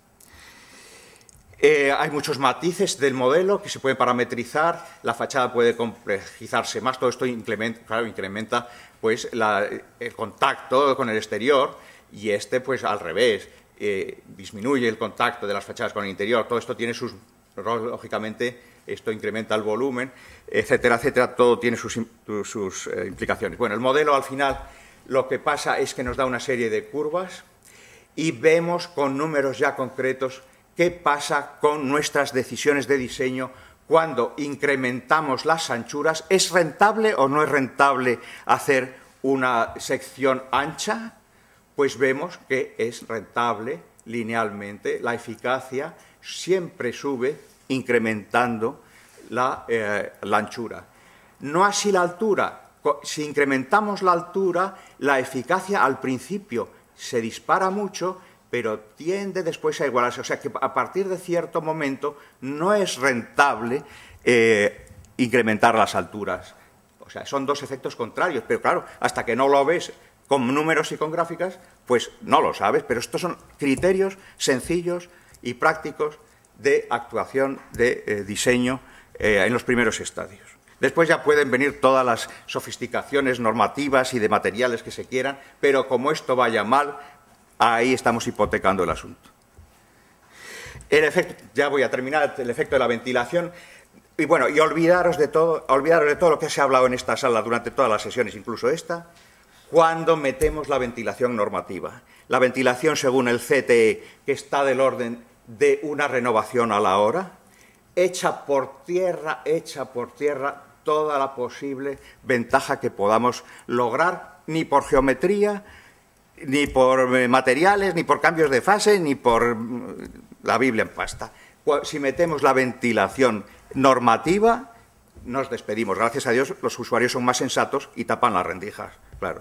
[SPEAKER 6] Eh, hay muchos matices del modelo que se pueden parametrizar, la fachada puede complejizarse más, todo esto incrementa, claro, incrementa pues, la, el contacto con el exterior y este, pues al revés, eh, disminuye el contacto de las fachadas con el interior, todo esto tiene sus, lógicamente, esto incrementa el volumen, etcétera, etcétera, todo tiene sus, sus eh, implicaciones. Bueno, el modelo al final lo que pasa es que nos da una serie de curvas y vemos con números ya concretos qué pasa con nuestras decisiones de diseño cuando incrementamos las anchuras. ¿Es rentable o no es rentable hacer una sección ancha? Pues vemos que es rentable linealmente, la eficacia siempre sube incrementando la, eh, la anchura. No así la altura. Si incrementamos la altura, la eficacia al principio se dispara mucho, pero tiende después a igualarse. O sea que a partir de cierto momento no es rentable eh, incrementar las alturas. O sea, son dos efectos contrarios, pero claro, hasta que no lo ves con números y con gráficas, pues no lo sabes. Pero estos son criterios sencillos y prácticos de actuación de eh, diseño eh, en los primeros estadios. Después ya pueden venir todas las sofisticaciones normativas y de materiales que se quieran, pero como esto vaya mal, ahí estamos hipotecando el asunto. El efecto, ya voy a terminar, el efecto de la ventilación. Y bueno, y olvidaros de todo, olvidaros de todo lo que se ha hablado en esta sala durante todas las sesiones, incluso esta, cuando metemos la ventilación normativa. La ventilación según el C T E, que está del orden de una renovación a la hora, echa por tierra, echa por tierra toda la posible ventaja que podamos lograr, ni por geometría, ni por materiales, ni por cambios de fase, ni por la Biblia en pasta. Si metemos la ventilación normativa, nos despedimos. Gracias a Dios, los usuarios son más sensatos y tapan las rendijas, claro.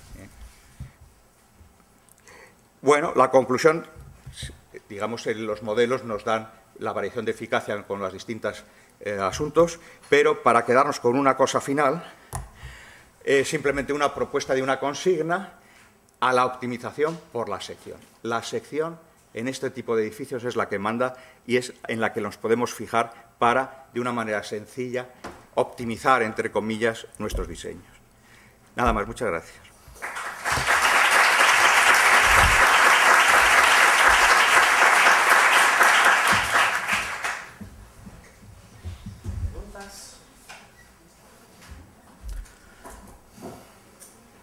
[SPEAKER 6] Bueno, la conclusión, digamos, los modelos nos dan la variación de eficacia con los distintos eh, asuntos, pero para quedarnos con una cosa final, eh, simplemente una propuesta de una consigna a la optimización por la sección. La sección en este tipo de edificios es la que manda y es en la que nos podemos fijar para, de una manera sencilla, optimizar, entre comillas, nuestros diseños. Nada más, muchas gracias.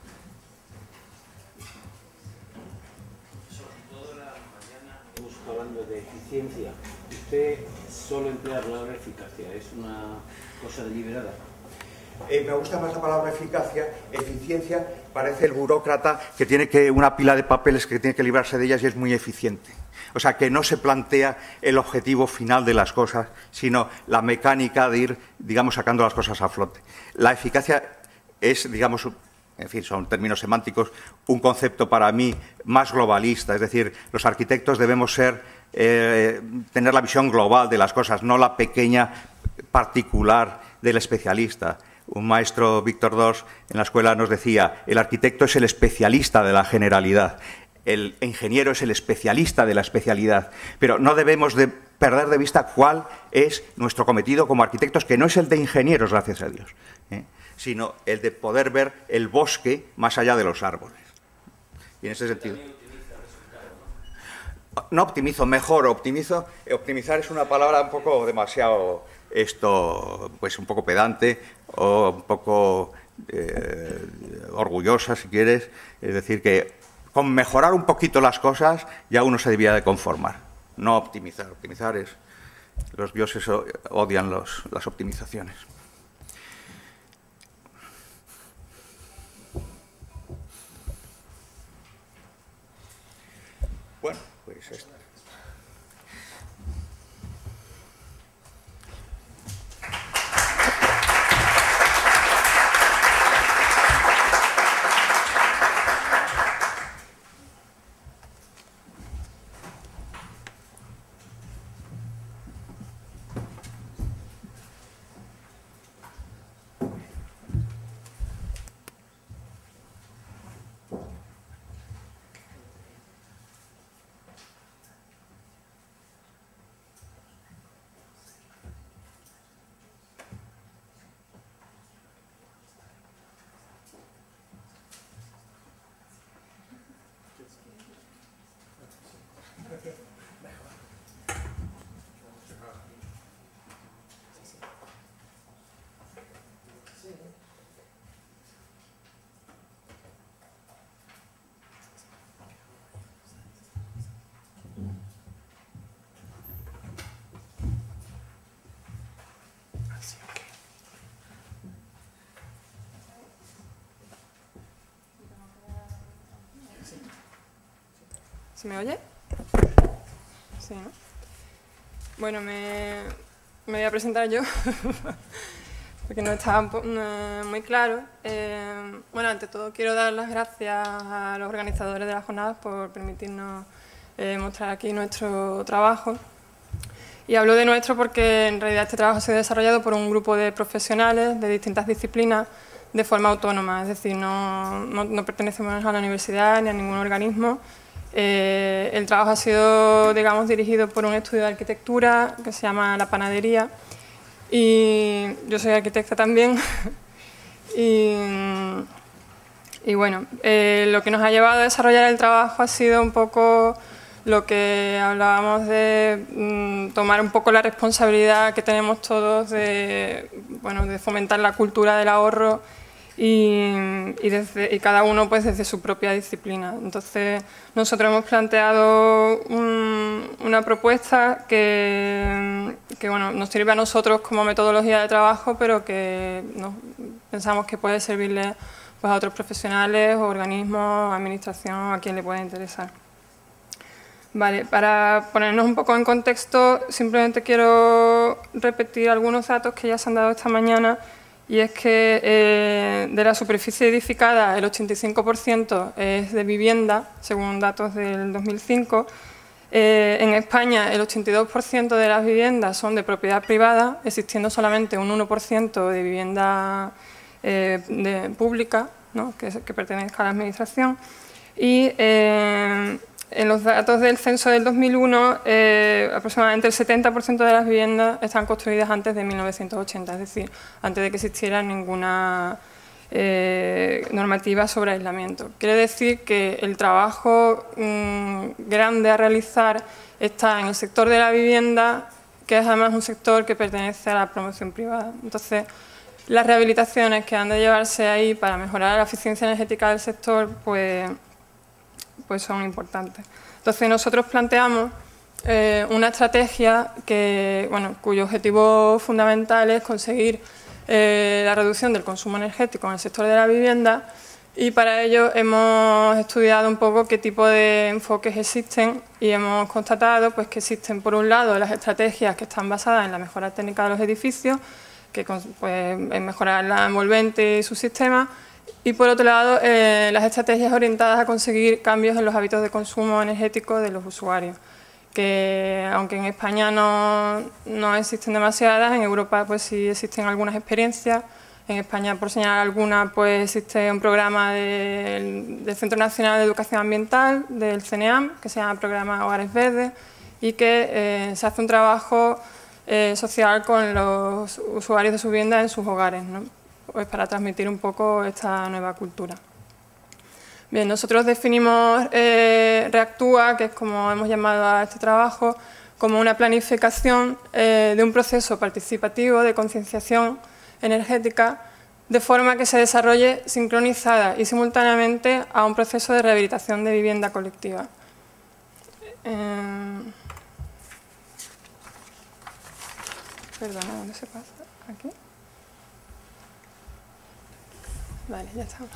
[SPEAKER 7] Hablando hablando de eficiencia. Usted solo emplea la palabra eficacia, ¿es una cosa deliberada?
[SPEAKER 6] Eh, me gusta más la palabra eficacia. Eficiencia parece el burócrata que tiene que una pila de papeles que tiene que librarse de ellas y es muy eficiente. O sea, que no se plantea el objetivo final de las cosas, sino la mecánica de ir, digamos, sacando las cosas a flote. La eficacia es, digamos, en fin, son términos semánticos, un concepto para mí más globalista. Es decir, los arquitectos debemos ser, eh, tener la visión global de las cosas, no la pequeña particular del especialista. Un maestro, Víctor Dos, en la escuela nos decía, el arquitecto es el especialista de la generalidad, el ingeniero es el especialista de la especialidad, pero no debemos de perder de vista cuál es nuestro cometido como arquitectos, que no es el de ingenieros, gracias a Dios, ¿eh? sino el de poder ver el bosque más allá de los árboles. Y en ese sentido... No optimizo, mejor optimizo. Optimizar es una palabra un poco demasiado, esto, pues un poco pedante o un poco eh, orgullosa, si quieres. Es decir, que con mejorar un poquito las cosas ya uno se debía de conformar. No optimizar. Optimizar es... Los dioses odian los, las optimizaciones. Bueno, pues esto.
[SPEAKER 8] ¿Se me oye? Sí, ¿no? Bueno, me, me voy a presentar yo, porque no estaba muy claro. Eh, bueno, ante todo quiero dar las gracias a los organizadores de las jornadas por permitirnos eh, mostrar aquí nuestro trabajo. Y hablo de nuestro porque en realidad este trabajo se ha desarrollado por un grupo de profesionales de distintas disciplinas de forma autónoma, es decir, no, no, no pertenecemos a la universidad ni a ningún organismo. Eh, el trabajo ha sido, digamos, dirigido por un estudio de arquitectura que se llama La Panadería y yo soy arquitecta también y, y bueno, eh, lo que nos ha llevado a desarrollar el trabajo ha sido un poco lo que hablábamos de mm, tomar un poco la responsabilidad que tenemos todos de, bueno, de fomentar la cultura del ahorro y, y, desde, y cada uno pues desde su propia disciplina. Entonces nosotros hemos planteado un, una propuesta que, que bueno, nos sirve a nosotros como metodología de trabajo, pero que no, pensamos que puede servirle pues, a otros profesionales, organismos, administración, a quien le pueda interesar. Vale, para ponernos un poco en contexto, simplemente quiero repetir algunos datos que ya se han dado esta mañana. Y es que eh, de la superficie edificada el ochenta y cinco por ciento es de vivienda, según datos del dos mil cinco. Eh, en España el ochenta y dos por ciento de las viviendas son de propiedad privada, existiendo solamente un uno por ciento de vivienda eh, de, pública, ¿no? que, que pertenezca a la administración. Y eh, en los datos del censo del dos mil uno, eh, aproximadamente el setenta por ciento de las viviendas están construidas antes de mil novecientos ochenta, es decir, antes de que existiera ninguna eh, normativa sobre aislamiento. Quiere decir que el trabajo mmm, grande a realizar está en el sector de la vivienda, que es además un sector que pertenece a la promoción privada. Entonces, las rehabilitaciones que han de llevarse ahí para mejorar la eficiencia energética del sector, pues... pues son importantes. Entonces nosotros planteamos eh, una estrategia que, bueno, cuyo objetivo fundamental es conseguir eh, la reducción del consumo energético en el sector de la vivienda, y para ello hemos estudiado un poco qué tipo de enfoques existen y hemos constatado pues, que existen, por un lado, las estrategias que están basadas en la mejora técnica de los edificios, que pues, en mejorar la envolvente y su sistema, y por otro lado, eh, las estrategias orientadas a conseguir cambios en los hábitos de consumo energético de los usuarios, que aunque en España no, no existen demasiadas, en Europa pues sí existen algunas experiencias. En España, por señalar alguna, pues existe un programa del, del Centro Nacional de Educación Ambiental, del CENEAM, que se llama Programa Hogares Verdes, y que eh, se hace un trabajo eh, social con los usuarios de su vivienda en sus hogares, ¿no? Pues para transmitir un poco esta nueva cultura. Bien, nosotros definimos eh, Reactúa, que es como hemos llamado a este trabajo, como una planificación eh, de un proceso participativo de concienciación energética, de forma que se desarrolle sincronizada y simultáneamente a un proceso de rehabilitación de vivienda colectiva. Eh, perdona, ¿dónde se pasa? ¿Aquí? Vale, ya está.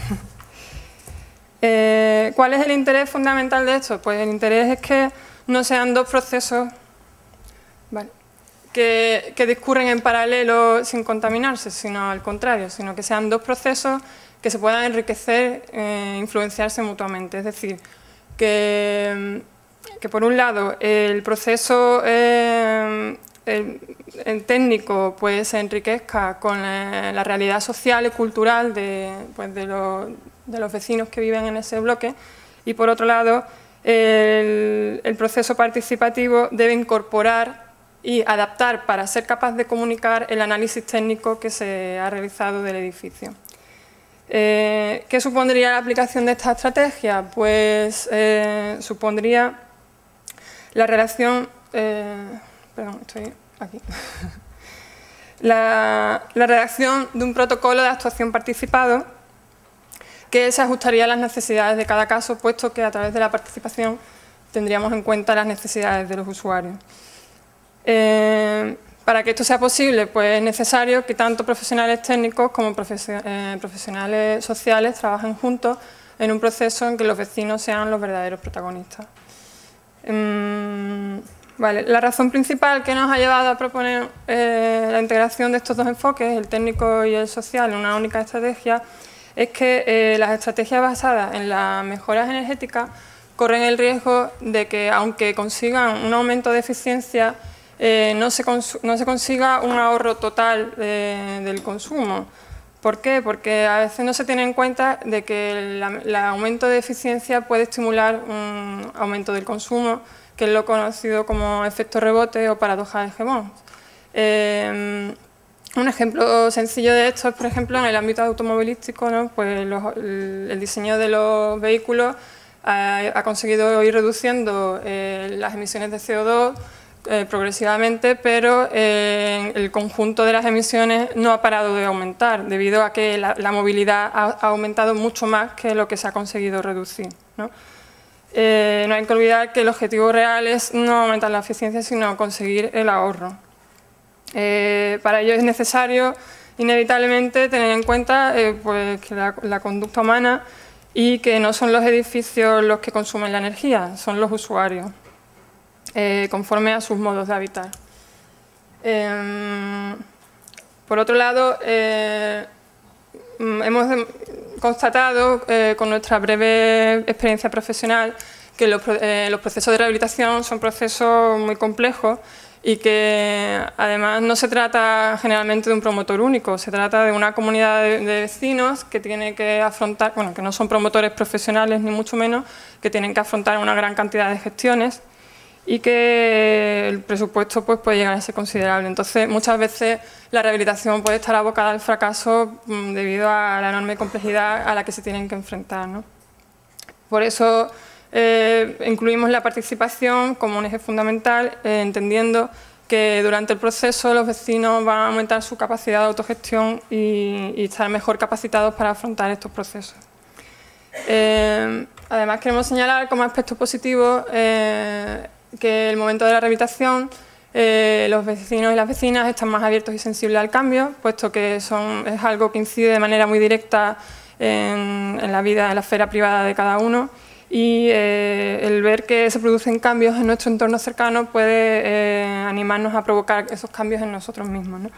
[SPEAKER 8] eh, ¿Cuál es el interés fundamental de esto? Pues el interés es que no sean dos procesos, vale, Que, que discurren en paralelo sin contaminarse, sino al contrario, sino que sean dos procesos que se puedan enriquecer e influenciarse mutuamente. Es decir, que, que por un lado el proceso eh, el, el técnico pues, se enriquezca con la, la realidad social y cultural de, pues, de, lo, de los vecinos que viven en ese bloque, y por otro lado el, el proceso participativo debe incorporar y adaptar para ser capaz de comunicar el análisis técnico que se ha realizado del edificio. Eh, ¿Qué supondría la aplicación de esta estrategia? Pues eh, supondría la relación... Eh, perdón, estoy aquí. la, la redacción de un protocolo de actuación participado que se ajustaría a las necesidades de cada caso, puesto que a través de la participación tendríamos en cuenta las necesidades de los usuarios. Eh, para que esto sea posible, pues es necesario que tanto profesionales técnicos como eh, profesionales sociales trabajen juntos en un proceso en que los vecinos sean los verdaderos protagonistas. Eh, vale. La razón principal que nos ha llevado a proponer eh, la integración de estos dos enfoques, el técnico y el social, en una única estrategia, es que eh, las estrategias basadas en las mejoras energéticas corren el riesgo de que, aunque consigan un aumento de eficiencia, Eh, no, se no se consiga un ahorro total de, del consumo. ¿Por qué? Porque a veces no se tiene en cuenta de que el aumento de eficiencia puede estimular un aumento del consumo, que es lo conocido como efecto rebote o paradoja de Gemón. Eh, un ejemplo sencillo de esto es, por ejemplo, en el ámbito automovilístico, ¿no? Pues los, el, el diseño de los vehículos ha, ha conseguido ir reduciendo eh, las emisiones de C O dos Eh, progresivamente, pero eh, el conjunto de las emisiones no ha parado de aumentar, debido a que la, la movilidad ha, ha aumentado mucho más que lo que se ha conseguido reducir, ¿no? Eh, no hay que olvidar que el objetivo real es no aumentar la eficiencia, sino conseguir el ahorro. Eh, para ello es necesario, inevitablemente, tener en cuenta eh, pues, que la, la conducta humana, y que no son los edificios los que consumen la energía, son los usuarios. Eh, conforme a sus modos de habitar. Eh, por otro lado, eh, hemos constatado eh, con nuestra breve experiencia profesional que los, eh, los procesos de rehabilitación son procesos muy complejos y que además no se trata generalmente de un promotor único, se trata de una comunidad de, de vecinos que tiene que afrontar, bueno, que no son promotores profesionales ni mucho menos, que tienen que afrontar una gran cantidad de gestiones y que el presupuesto pues, puede llegar a ser considerable. Entonces, muchas veces la rehabilitación puede estar abocada al fracaso mmm, debido a la enorme complejidad a la que se tienen que enfrentar, ¿no? Por eso eh, incluimos la participación como un eje fundamental, eh, entendiendo que durante el proceso los vecinos van a aumentar su capacidad de autogestión y, y estar mejor capacitados para afrontar estos procesos. Eh, además, queremos señalar como aspecto positivo eh, que el momento de la rehabilitación eh, los vecinos y las vecinas están más abiertos y sensibles al cambio, puesto que son, es algo que incide de manera muy directa en, en la vida, en la esfera privada de cada uno, y eh, el ver que se producen cambios en nuestro entorno cercano puede eh, animarnos a provocar esos cambios en nosotros mismos, ¿no?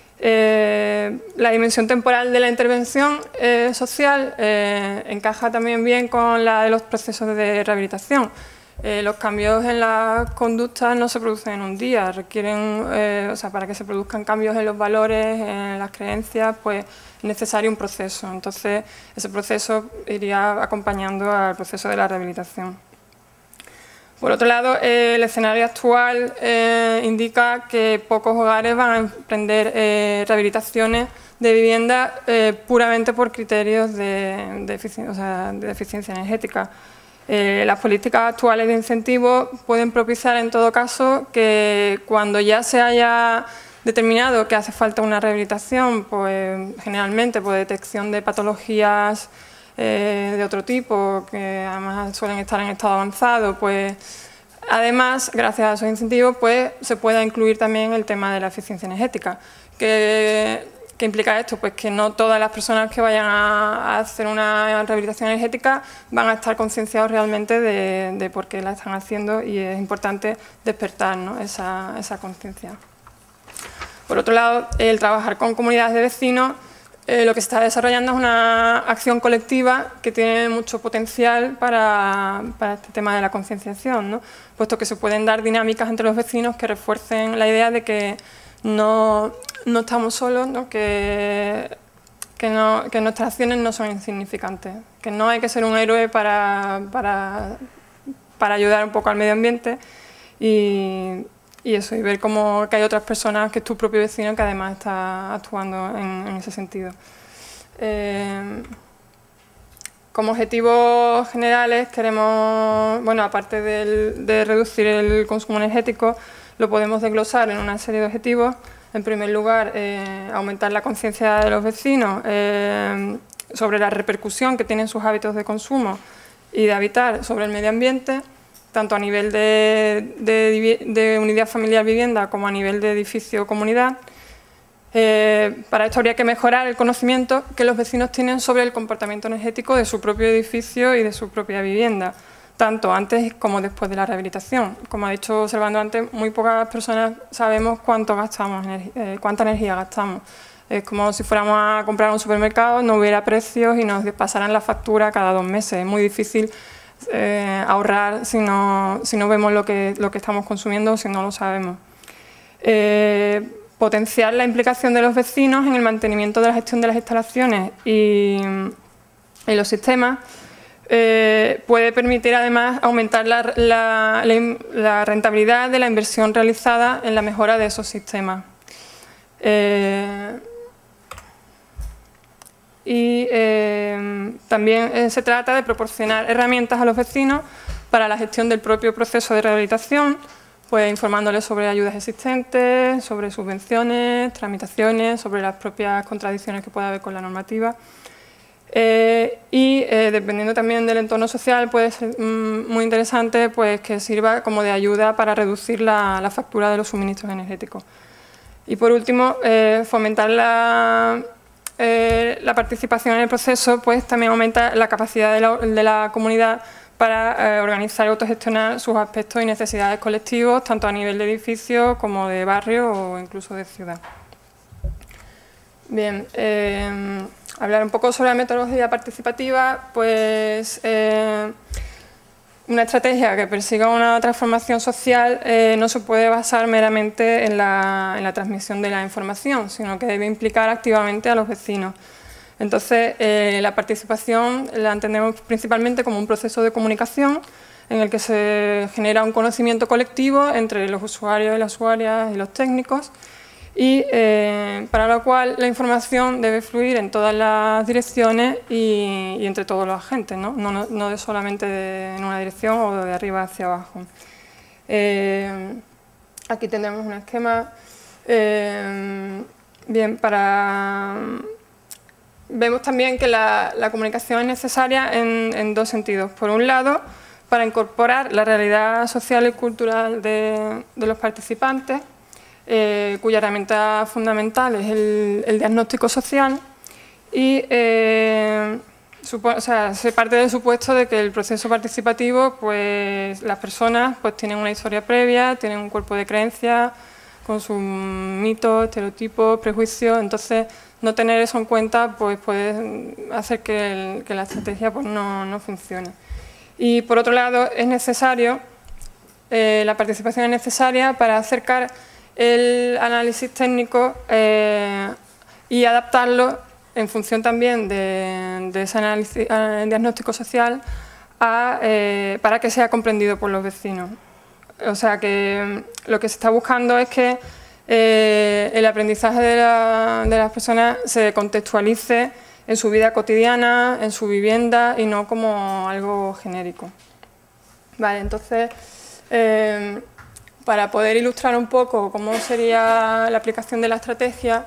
[SPEAKER 8] Eh, la dimensión temporal de la intervención eh, social eh, encaja también bien con la de los procesos de rehabilitación. Eh, los cambios en las conductas no se producen en un día, requieren, eh, o sea, para que se produzcan cambios en los valores, en las creencias, pues es necesario un proceso. Entonces, ese proceso iría acompañando al proceso de la rehabilitación. Por otro lado, eh, el escenario actual eh, indica que pocos hogares van a emprender eh, rehabilitaciones de vivienda eh, puramente por criterios de, de, efici o sea, de eficiencia energética. Eh, las políticas actuales de incentivo pueden propiciar, en todo caso, que cuando ya se haya determinado que hace falta una rehabilitación, pues generalmente por detección de patologías eh, de otro tipo, que además suelen estar en estado avanzado, pues además, gracias a esos incentivos, pues se pueda incluir también el tema de la eficiencia energética. ¿Qué, qué implica esto? Pues que no todas las personas que vayan a, a hacer una rehabilitación energética van a estar concienciados realmente de, de por qué la están haciendo, y es importante despertar, ¿no?, esa, esa conciencia. Por otro lado, el trabajar con comunidades de vecinos, eh, lo que se está desarrollando es una acción colectiva que tiene mucho potencial para, para este tema de la concienciación, ¿no?, puesto que se pueden dar dinámicas entre los vecinos que refuercen la idea de que no, no estamos solos, ¿no?, que, que, no, que nuestras acciones no son insignificantes, que no hay que ser un héroe para, para, para ayudar un poco al medio ambiente, y, y eso, y ver cómo que hay otras personas, que es tu propio vecino, que además está actuando en, en ese sentido. Eh, como objetivos generales queremos, bueno, aparte del, de reducir el consumo energético, lo podemos desglosar en una serie de objetivos. En primer lugar, eh, aumentar la conciencia de los vecinos eh, sobre la repercusión que tienen sus hábitos de consumo y de habitar sobre el medio ambiente, tanto a nivel de, de, de unidad familiar vivienda como a nivel de edificio o comunidad. Eh, para esto habría que mejorar el conocimiento que los vecinos tienen sobre el comportamiento energético de su propio edificio y de su propia vivienda, tanto antes como después de la rehabilitación. Como ha dicho Servando antes, muy pocas personas sabemos cuánto gastamos, eh, cuánta energía gastamos. Es como si fuéramos a comprar a un supermercado, no hubiera precios y nos pasaran la factura cada dos meses. Es muy difícil eh, ahorrar si no, si no vemos lo que, lo que estamos consumiendo o si no lo sabemos. Eh, potenciar la implicación de los vecinos en el mantenimiento de la gestión de las instalaciones y, y los sistemas. Eh, puede permitir además aumentar la, la, la, la rentabilidad de la inversión realizada en la mejora de esos sistemas. Eh, y eh, también eh, se trata de proporcionar herramientas a los vecinos para la gestión del propio proceso de rehabilitación, pues informándoles sobre ayudas existentes, sobre subvenciones, tramitaciones, sobre las propias contradicciones que pueda haber con la normativa. Eh, y eh, dependiendo también del entorno social, puede ser mm, muy interesante pues, que sirva como de ayuda para reducir la, la factura de los suministros energéticos. Y por último, eh, fomentar la, eh, la participación en el proceso, pues también aumenta la capacidad de la, de la comunidad para eh, organizar y autogestionar sus aspectos y necesidades colectivos, tanto a nivel de edificio como de barrio o incluso de ciudad. Bien, eh, hablar un poco sobre la metodología participativa, pues eh, una estrategia que persiga una transformación social eh, no se puede basar meramente en la, en la transmisión de la información, sino que debe implicar activamente a los vecinos. Entonces, eh, la participación la entendemos principalmente como un proceso de comunicación en el que se genera un conocimiento colectivo entre los usuarios y las usuarias y los técnicos, y eh, para lo cual la información debe fluir en todas las direcciones y, y entre todos los agentes, ¿no? No, no, no de solamente de, en una dirección o de arriba hacia abajo. Eh, aquí tendremos un esquema. Eh, bien, para... Vemos también que la, la comunicación es necesaria en, en dos sentidos. Por un lado, para incorporar la realidad social y cultural de, de los participantes, eh, cuya herramienta fundamental es el, el diagnóstico social, y eh, supo, o sea, se parte del supuesto de que el proceso participativo, pues las personas pues, tienen una historia previa, tienen un cuerpo de creencias con sus mitos, estereotipos, prejuicios, entonces no tener eso en cuenta pues, puede hacer que, el, que la estrategia pues, no, no funcione. Y por otro lado, es necesario, eh, la participación es necesaria para acercar el análisis técnico eh, y adaptarlo en función también de, de ese análisis eh, diagnóstico social a, eh, para que sea comprendido por los vecinos. O sea que lo que se está buscando es que eh, el aprendizaje de, la, de las personas se contextualice en su vida cotidiana, en su vivienda y no como algo genérico. Vale, entonces, eh, para poder ilustrar un poco cómo sería la aplicación de la estrategia,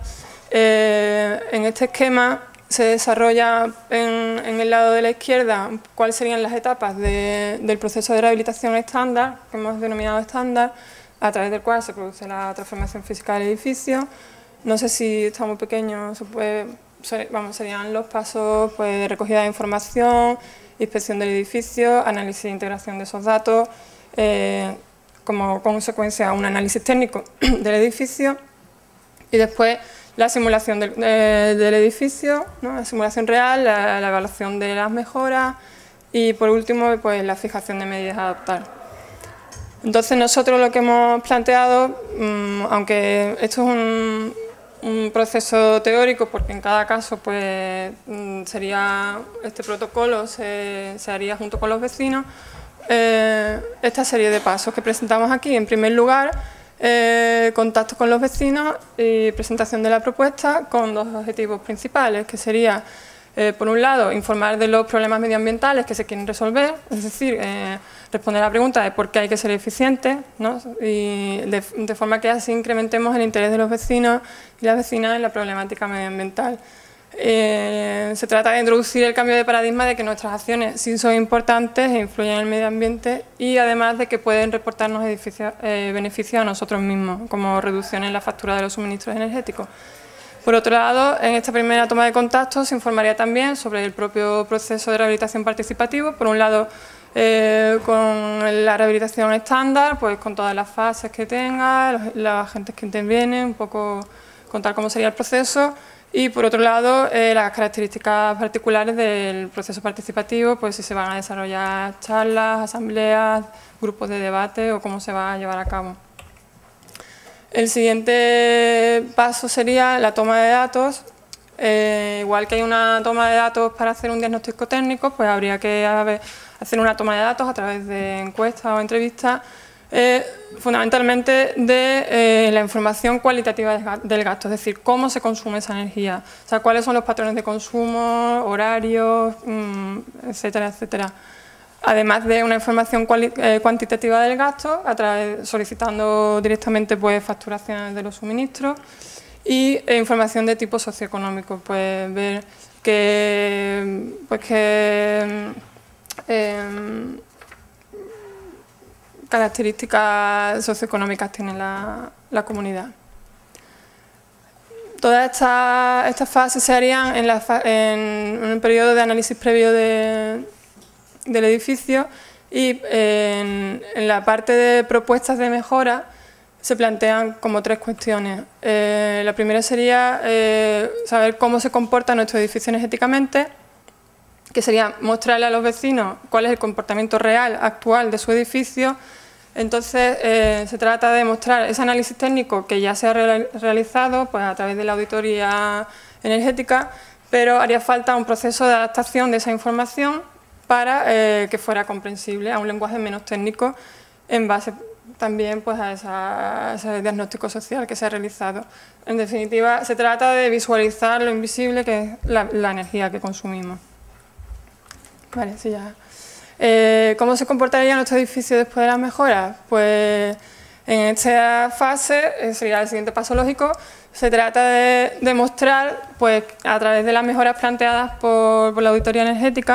[SPEAKER 8] eh, en este esquema se desarrolla en, en el lado de la izquierda cuáles serían las etapas de, del proceso de rehabilitación estándar, que hemos denominado estándar, a través del cual se produce la transformación física del edificio. No sé si está muy pequeño, se puede... Vamos, serían los pasos pues, de recogida de información, inspección del edificio, análisis e integración de esos datos, eh, como consecuencia un análisis técnico del edificio y después la simulación del, eh, del edificio, ¿no? La simulación real, la, la evaluación de las mejoras y por último pues, la fijación de medidas a adoptar. Entonces nosotros lo que hemos planteado, mmm, aunque esto es un... un proceso teórico, porque en cada caso pues, sería este protocolo se, se haría junto con los vecinos, eh, esta serie de pasos que presentamos aquí. En primer lugar, eh, contacto con los vecinos y presentación de la propuesta con dos objetivos principales, que sería, eh, por un lado, informar de los problemas medioambientales que se quieren resolver, es decir, eh, responder a la pregunta de por qué hay que ser eficientes, ¿no? Y de, de forma que así incrementemos el interés de los vecinos y las vecinas en la problemática medioambiental. Eh, se trata de introducir el cambio de paradigma de que nuestras acciones sí son importantes e influyen en el medio ambiente y además de que pueden reportarnos eh, beneficios a nosotros mismos, como reducción en la factura de los suministros energéticos. Por otro lado, en esta primera toma de contacto se informaría también sobre el propio proceso de rehabilitación participativo. Por un lado, Eh, con la rehabilitación estándar, pues con todas las fases que tenga, los, los agentes que intervienen, un poco contar cómo sería el proceso y por otro lado eh, las características particulares del proceso participativo, pues si se van a desarrollar charlas, asambleas, grupos de debate o cómo se va a llevar a cabo. El siguiente paso sería la toma de datos. Eh, igual que hay una toma de datos para hacer un diagnóstico técnico, pues habría que haber, hacer una toma de datos a través de encuestas o entrevistas, eh, fundamentalmente de eh, la información cualitativa del gasto, es decir, cómo se consume esa energía, o sea, cuáles son los patrones de consumo, horarios, mmm, etcétera, etcétera. Además de una información eh, cuantitativa del gasto, a través, solicitando directamente pues, facturaciones de los suministros, y eh, información de tipo socioeconómico, pues ver que, pues que eh, características socioeconómicas tiene la, la comunidad. Todas estas esta fases se harían en, la, en un periodo de análisis previo de, del edificio y en, en la parte de propuestas de mejora se plantean como tres cuestiones. Eh, la primera sería eh, saber cómo se comporta nuestro edificio energéticamente, que sería mostrarle a los vecinos cuál es el comportamiento real, actual de su edificio. Entonces, eh, se trata de mostrar ese análisis técnico que ya se ha re realizado pues, a través de la auditoría energética, pero haría falta un proceso de adaptación de esa información para eh, que fuera comprensible a un lenguaje menos técnico en base también pues, a, esa, a ese diagnóstico social que se ha realizado. En definitiva, se trata de visualizar lo invisible que es la, la energía que consumimos. Vale, sí, ya. Eh, ¿Cómo se comportaría nuestro edificio después de las mejoras? Pues en esta fase, eh, sería el siguiente paso lógico, se trata de demostrar, pues, a través de las mejoras planteadas por, por la auditoría energética,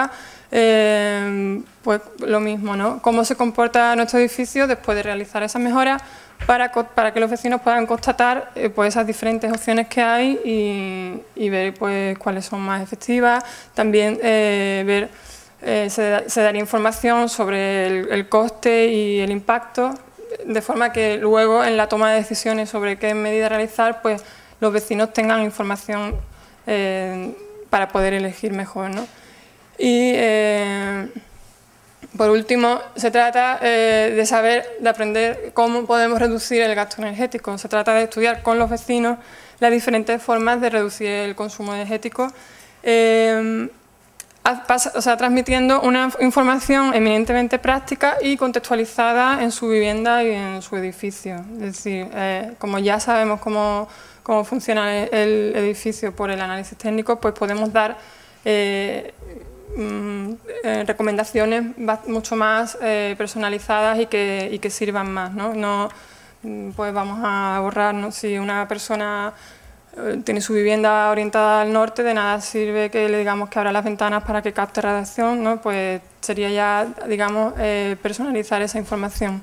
[SPEAKER 8] eh, pues lo mismo, ¿no? Cómo se comporta nuestro edificio después de realizar esas mejoras para, para que los vecinos puedan constatar eh, pues esas diferentes opciones que hay y, y ver pues cuáles son más efectivas. También eh, ver, eh, se, se daría información sobre el, el coste y el impacto, de forma que luego en la toma de decisiones sobre qué medida realizar, pues los vecinos tengan información eh, para poder elegir mejor, ¿no? Y eh, por último, se trata eh, de saber, de aprender cómo podemos reducir el gasto energético. Se trata de estudiar con los vecinos las diferentes formas de reducir el consumo energético, eh, o sea, transmitiendo una información eminentemente práctica y contextualizada en su vivienda y en su edificio. Es decir, eh, como ya sabemos cómo, cómo funciona el edificio por el análisis técnico, pues podemos dar eh, mm, eh, recomendaciones mucho más eh, personalizadas y que, y que sirvan más, ¿no? No, pues vamos a borrar, ¿no? Si una persona tiene su vivienda orientada al norte, de nada sirve que le digamos que abra las ventanas para que capte radiación, ¿no? Pues sería ya, digamos, eh, personalizar esa información.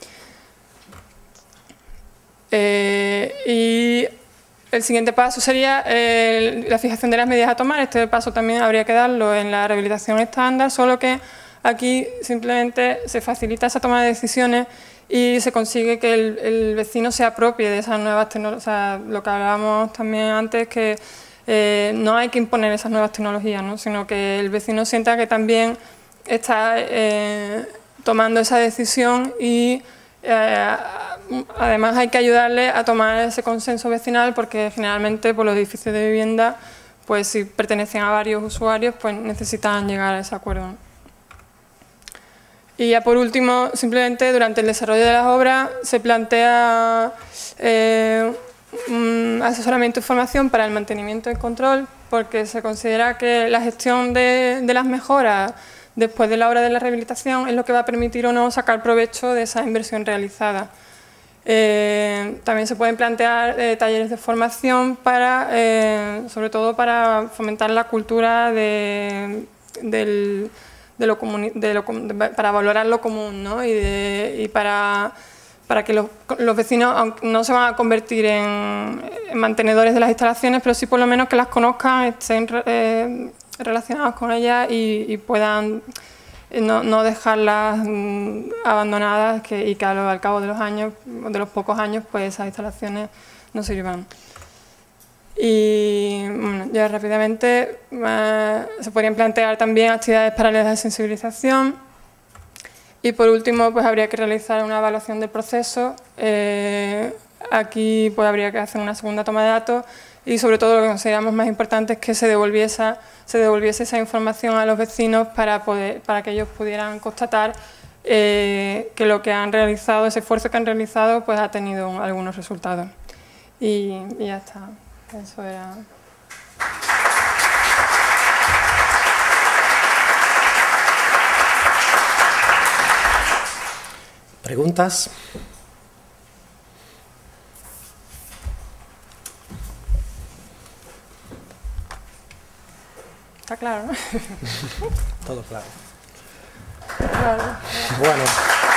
[SPEAKER 8] Eh, y el siguiente paso sería eh, la fijación de las medidas a tomar. Este paso también habría que darlo en la rehabilitación estándar, solo que aquí simplemente se facilita esa toma de decisiones y se consigue que el, el vecino se apropie de esas nuevas tecnologías. O sea, lo que hablábamos también antes, que eh, no hay que imponer esas nuevas tecnologías, ¿no? Sino que el vecino sienta que también está eh, tomando esa decisión y eh, además hay que ayudarle a tomar ese consenso vecinal, porque generalmente por los edificios de vivienda, pues si pertenecen a varios usuarios, pues necesitan llegar a ese acuerdo. Y ya por último, simplemente durante el desarrollo de las obras se plantea eh, un asesoramiento y formación para el mantenimiento y control, porque se considera que la gestión de, de las mejoras después de la obra de la rehabilitación es lo que va a permitir o no sacar provecho de esa inversión realizada. Eh, también se pueden plantear eh, talleres de formación, para, eh, sobre todo para fomentar la cultura de, del... De lo común, de lo, de, para valorar lo común, ¿no? y, de, y para, para que los, los vecinos no se van a convertir en, en mantenedores de las instalaciones, pero sí por lo menos que las conozcan, estén eh, relacionados con ellas y, y puedan no, no dejarlas mm, abandonadas, que, y que al, al cabo de los años, de los pocos años, pues esas instalaciones no sirvan. Y bueno, ya rápidamente eh, se podrían plantear también actividades paralelas de sensibilización. Y por último, pues habría que realizar una evaluación del proceso. Eh, aquí pues habría que hacer una segunda toma de datos y sobre todo lo que consideramos más importante es que se devolviese, se devolviese esa información a los vecinos para, poder, para que ellos pudieran constatar eh, que lo que han realizado, ese esfuerzo que han realizado, pues ha tenido algunos resultados. Y, y ya está. Eso era.
[SPEAKER 1] ¿Preguntas?
[SPEAKER 8] Está claro, ¿no?
[SPEAKER 1] Todo claro.
[SPEAKER 8] Claro.
[SPEAKER 1] Bueno.